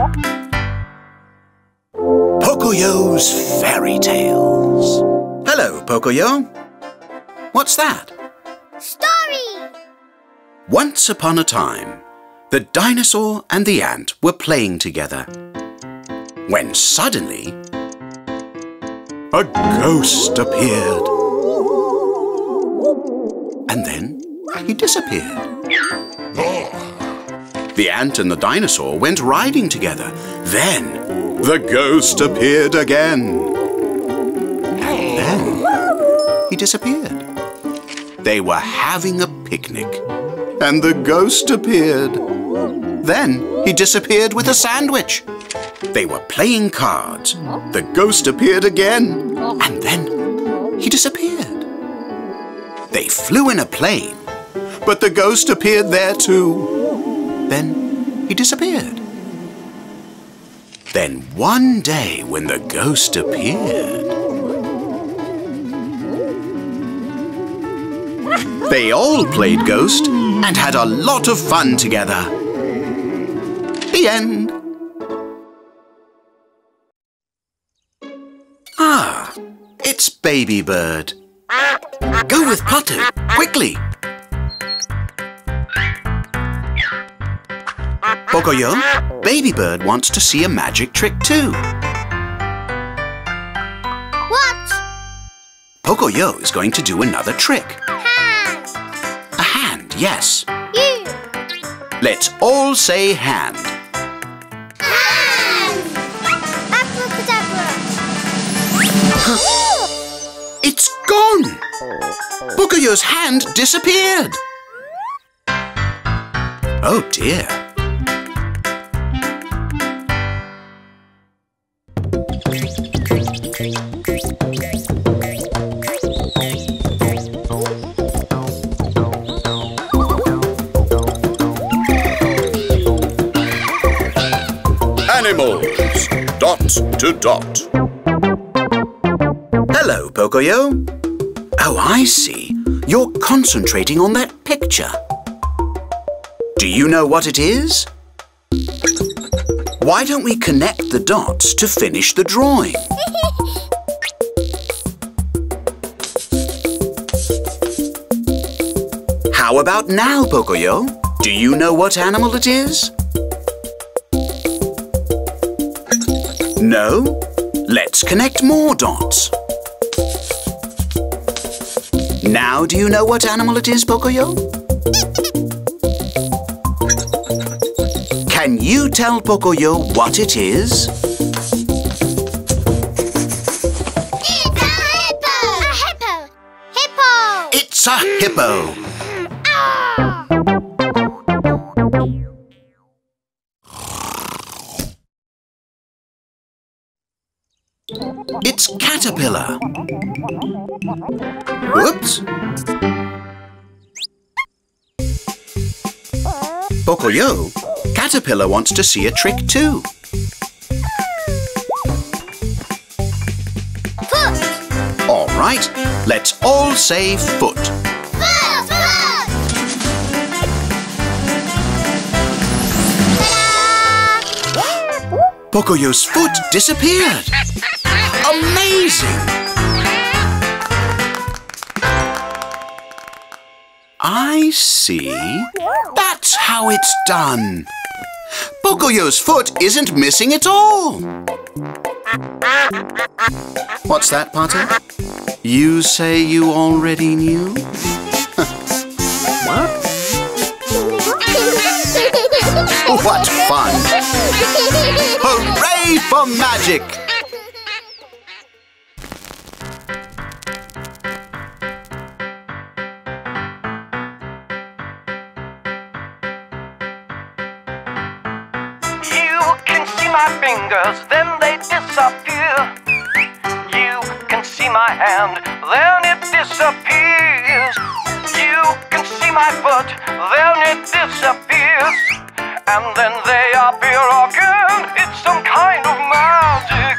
Pocoyo's Fairy Tales. Hello, Pocoyo. What's that? Story! Once upon a time, the dinosaur and the ant were playing together, when suddenly a ghost appeared. And then he disappeared. The ant and the dinosaur went riding together. Then the ghost appeared again. And then he disappeared. They were having a picnic, and the ghost appeared. Then he disappeared with a sandwich. They were playing cards. The ghost appeared again, and then he disappeared. They flew in a plane, but the ghost appeared there too. Then he disappeared. Then one day when the ghost appeared, they all played ghost and had a lot of fun together. The end. Ah, it's Baby Bird. Go with Pato, quickly. Pocoyo, Baby Bird wants to see a magic trick too. What? Pocoyo is going to do another trick. Hand. A hand, yes. You. Let's all say hand. Hand. Abracadabra. It's gone! Pocoyo's hand disappeared. Oh dear. Animals. Dot to dot. Hello, Pocoyo. Oh, I see. You're concentrating on that picture. Do you know what it is? Why don't we connect the dots to finish the drawing? How about now, Pocoyo? Do you know what animal it is? No? Let's connect more dots. Now do you know what animal it is, Pocoyo? Can you tell Pocoyo what it is? It's a hippo. A hippo. Hippo. It's a hippo. It's caterpillar. Whoops. Pocoyo, caterpillar wants to see a trick too. Foot. All right, let's all say foot. Foot. Foot. Pocoyo's foot disappeared. Amazing! I see. That's how it's done. Pocoyo's foot isn't missing at all. What's that, Pater? You say you already knew? What fun! Hooray for magic! My fingers, then they disappear. You can see my hand, then it disappears. You can see my foot, then it disappears. And then they appear again. It's some kind of magic.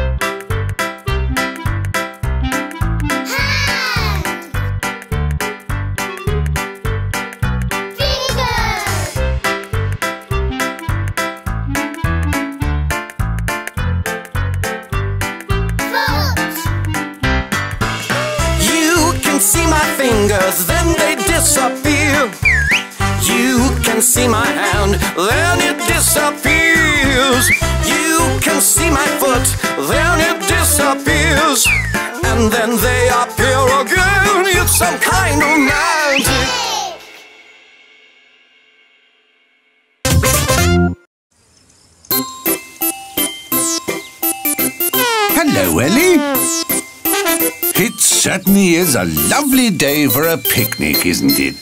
Fingers, then they disappear. You can see my hand, then it disappears. You can see my foot, then it disappears. And then they appear again. It's some kind of magic. Hello, Elly. It certainly is a lovely day for a picnic, isn't it?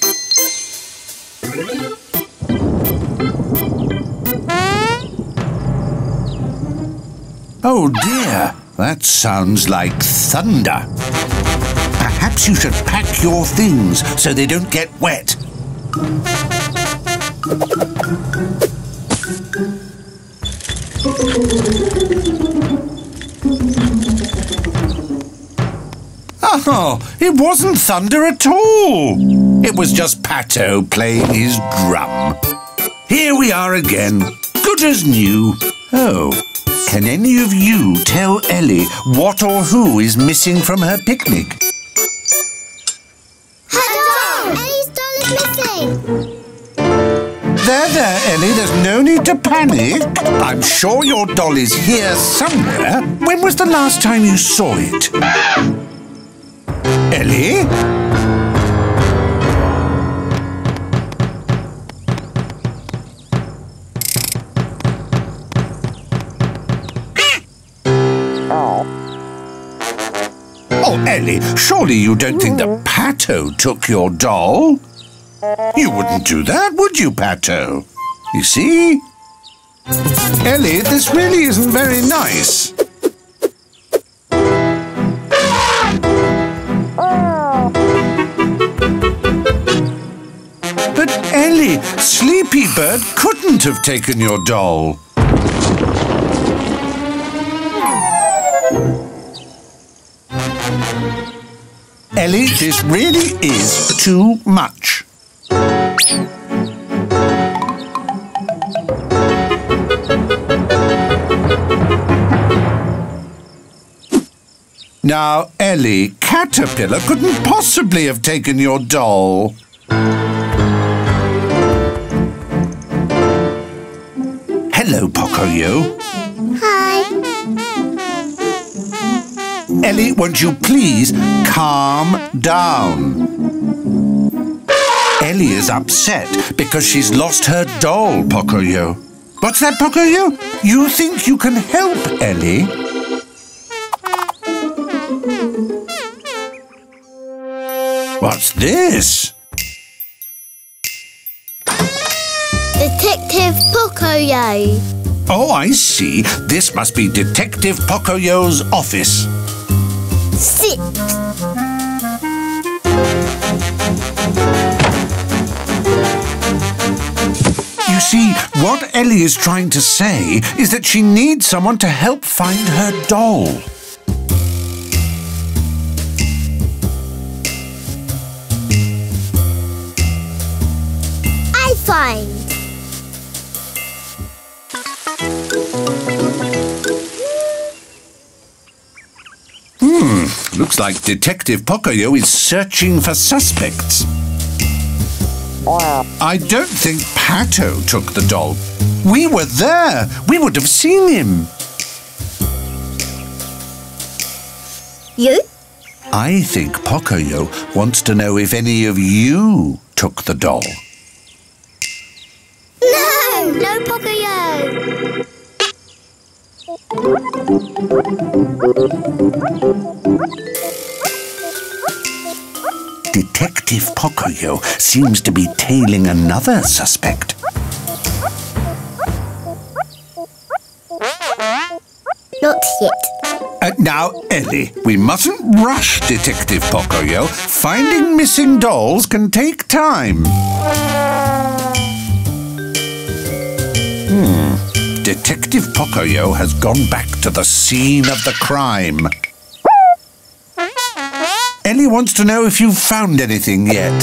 Oh dear, that sounds like thunder. Perhaps you should pack your things so they don't get wet. Oh, it wasn't thunder at all. It was just Pato playing his drum. Here we are again, good as new. Oh, can any of you tell Elly what or who is missing from her picnic? Her doll! Ellie's doll is missing. There, Elly, there's no need to panic. I'm sure your doll is here somewhere. When was the last time you saw it? Elly? Oh, Elly, surely you don't think that Pato took your doll? You wouldn't do that, would you, Pato? You see? Elly, this really isn't very nice. But Elly, Sleepy Bird couldn't have taken your doll. Elly, this really is too much. Now, Elly, Caterpillar couldn't possibly have taken your doll. Hello, Pocoyo. Hi. Elly, won't you please calm down? Elly is upset because she's lost her doll, Pocoyo. What's that, Pocoyo? You think you can help Elly? What's this? Detective Pocoyo. Oh, I see. This must be Detective Pocoyo's office. Sit. You see, what Elly is trying to say is that she needs someone to help find her doll. I find. Looks like Detective Pocoyo is searching for suspects. I don't think Pato took the doll. We were there. We would have seen him. You? I think Pocoyo wants to know if any of you took the doll. No! No, Pocoyo! Detective Pocoyo seems to be tailing another suspect. Not yet. Now, Elly, we mustn't rush Detective Pocoyo. Finding missing dolls can take time. Detective Pocoyo has gone back to the scene of the crime. Elly wants to know if you've found anything yet.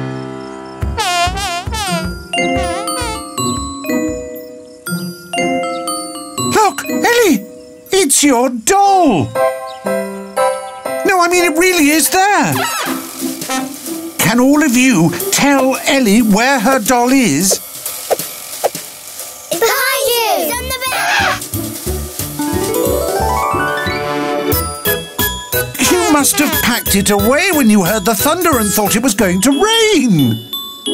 Look, Elly! It's your doll! No, I mean, it really is there! Can all of you tell Elly where her doll is? It's behind you! It's on the bed! You must have packed it away when you heard the thunder and thought it was going to rain.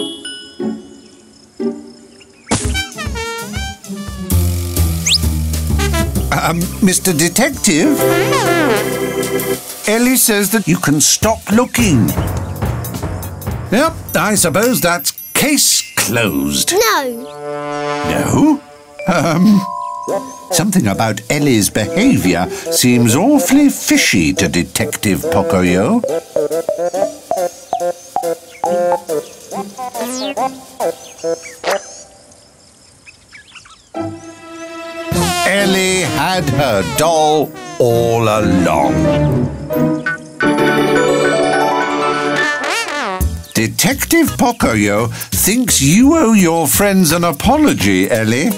Mr. Detective? Elly says that you can stop looking. Yep, I suppose that's case closed. No. No? Something about Elly's behaviour seems awfully fishy to Detective Pocoyo. Elly had her doll all along. Detective Pocoyo thinks you owe your friends an apology, Elly.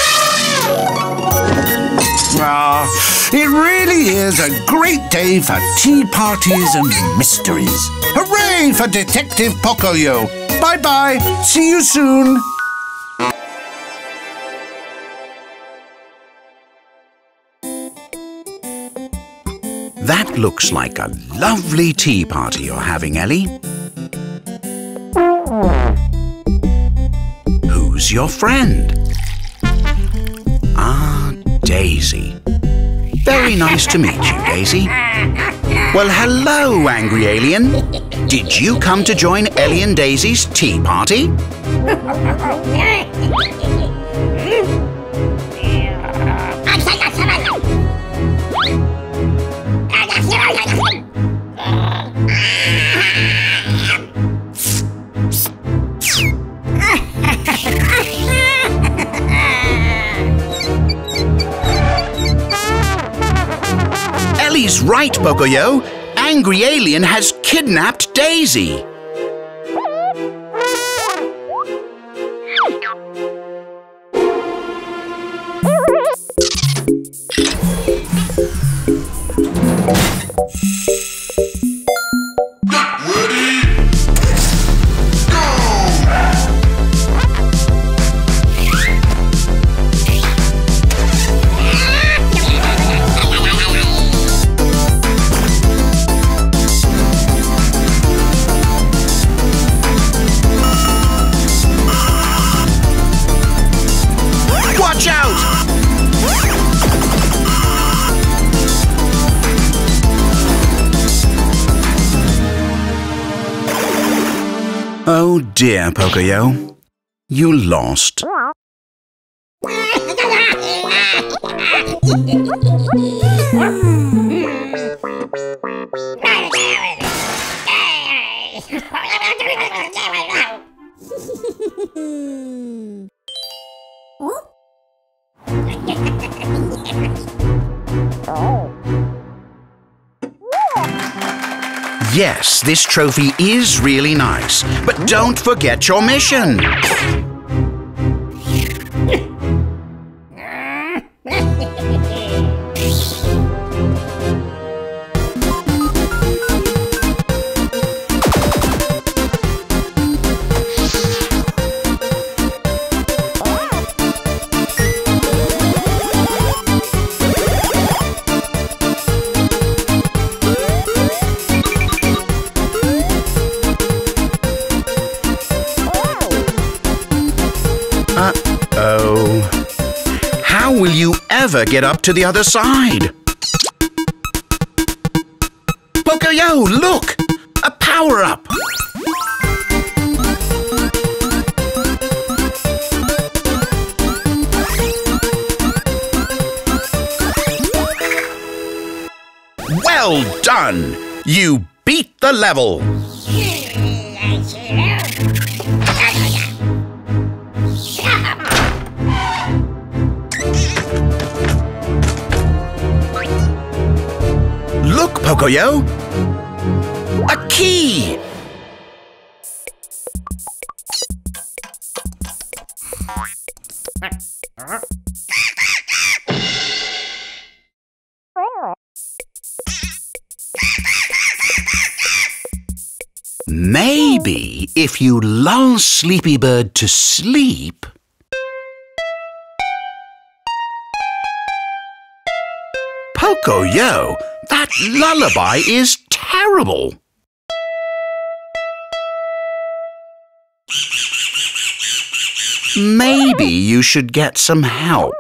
It really is a great day for tea parties and mysteries. Hooray for Detective Pocoyo! Bye-bye. See you soon. That That looks like a lovely tea party you're having, Elly. Who's your friend? Ah, Daisy. Very nice to meet you, Daisy. Well, hello, angry alien. Did you come to join Elly and Daisy's tea party? Elly's right, Pocoyo. Angry Alien has kidnapped Daisy. Oh dear, Pocoyo. You lost. Yes, this trophy is really nice, but don't forget your mission. How will you ever get up to the other side? Pocoyo, look! A power-up! Well done! You beat the level! Look, Pocoyo! A key! Maybe if you lull Sleepy Bird to sleep... Pocoyo, that lullaby is terrible. Maybe you should get some help.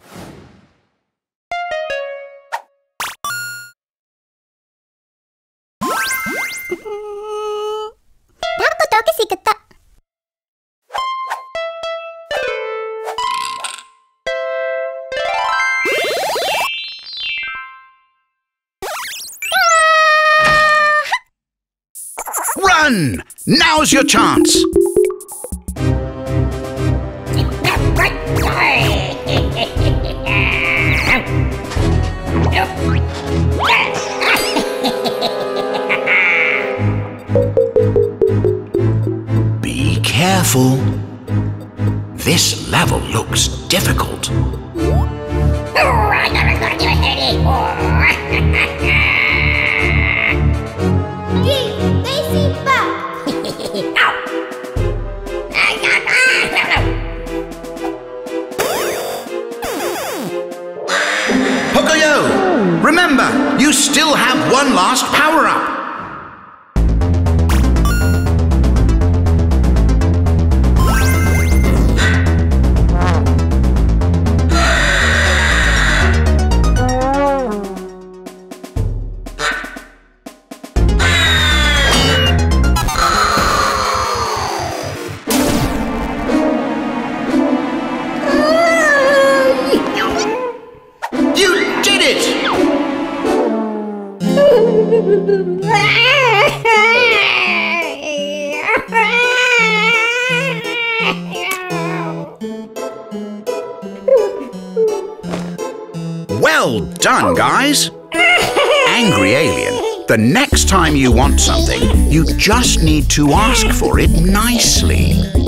Run! Now's your chance! Be careful. This level looks difficult. Pocoyo, remember remember, you still have one last power-up. Well done, guys. Angry Alien, the next time you want something, you just need to ask for it nicely.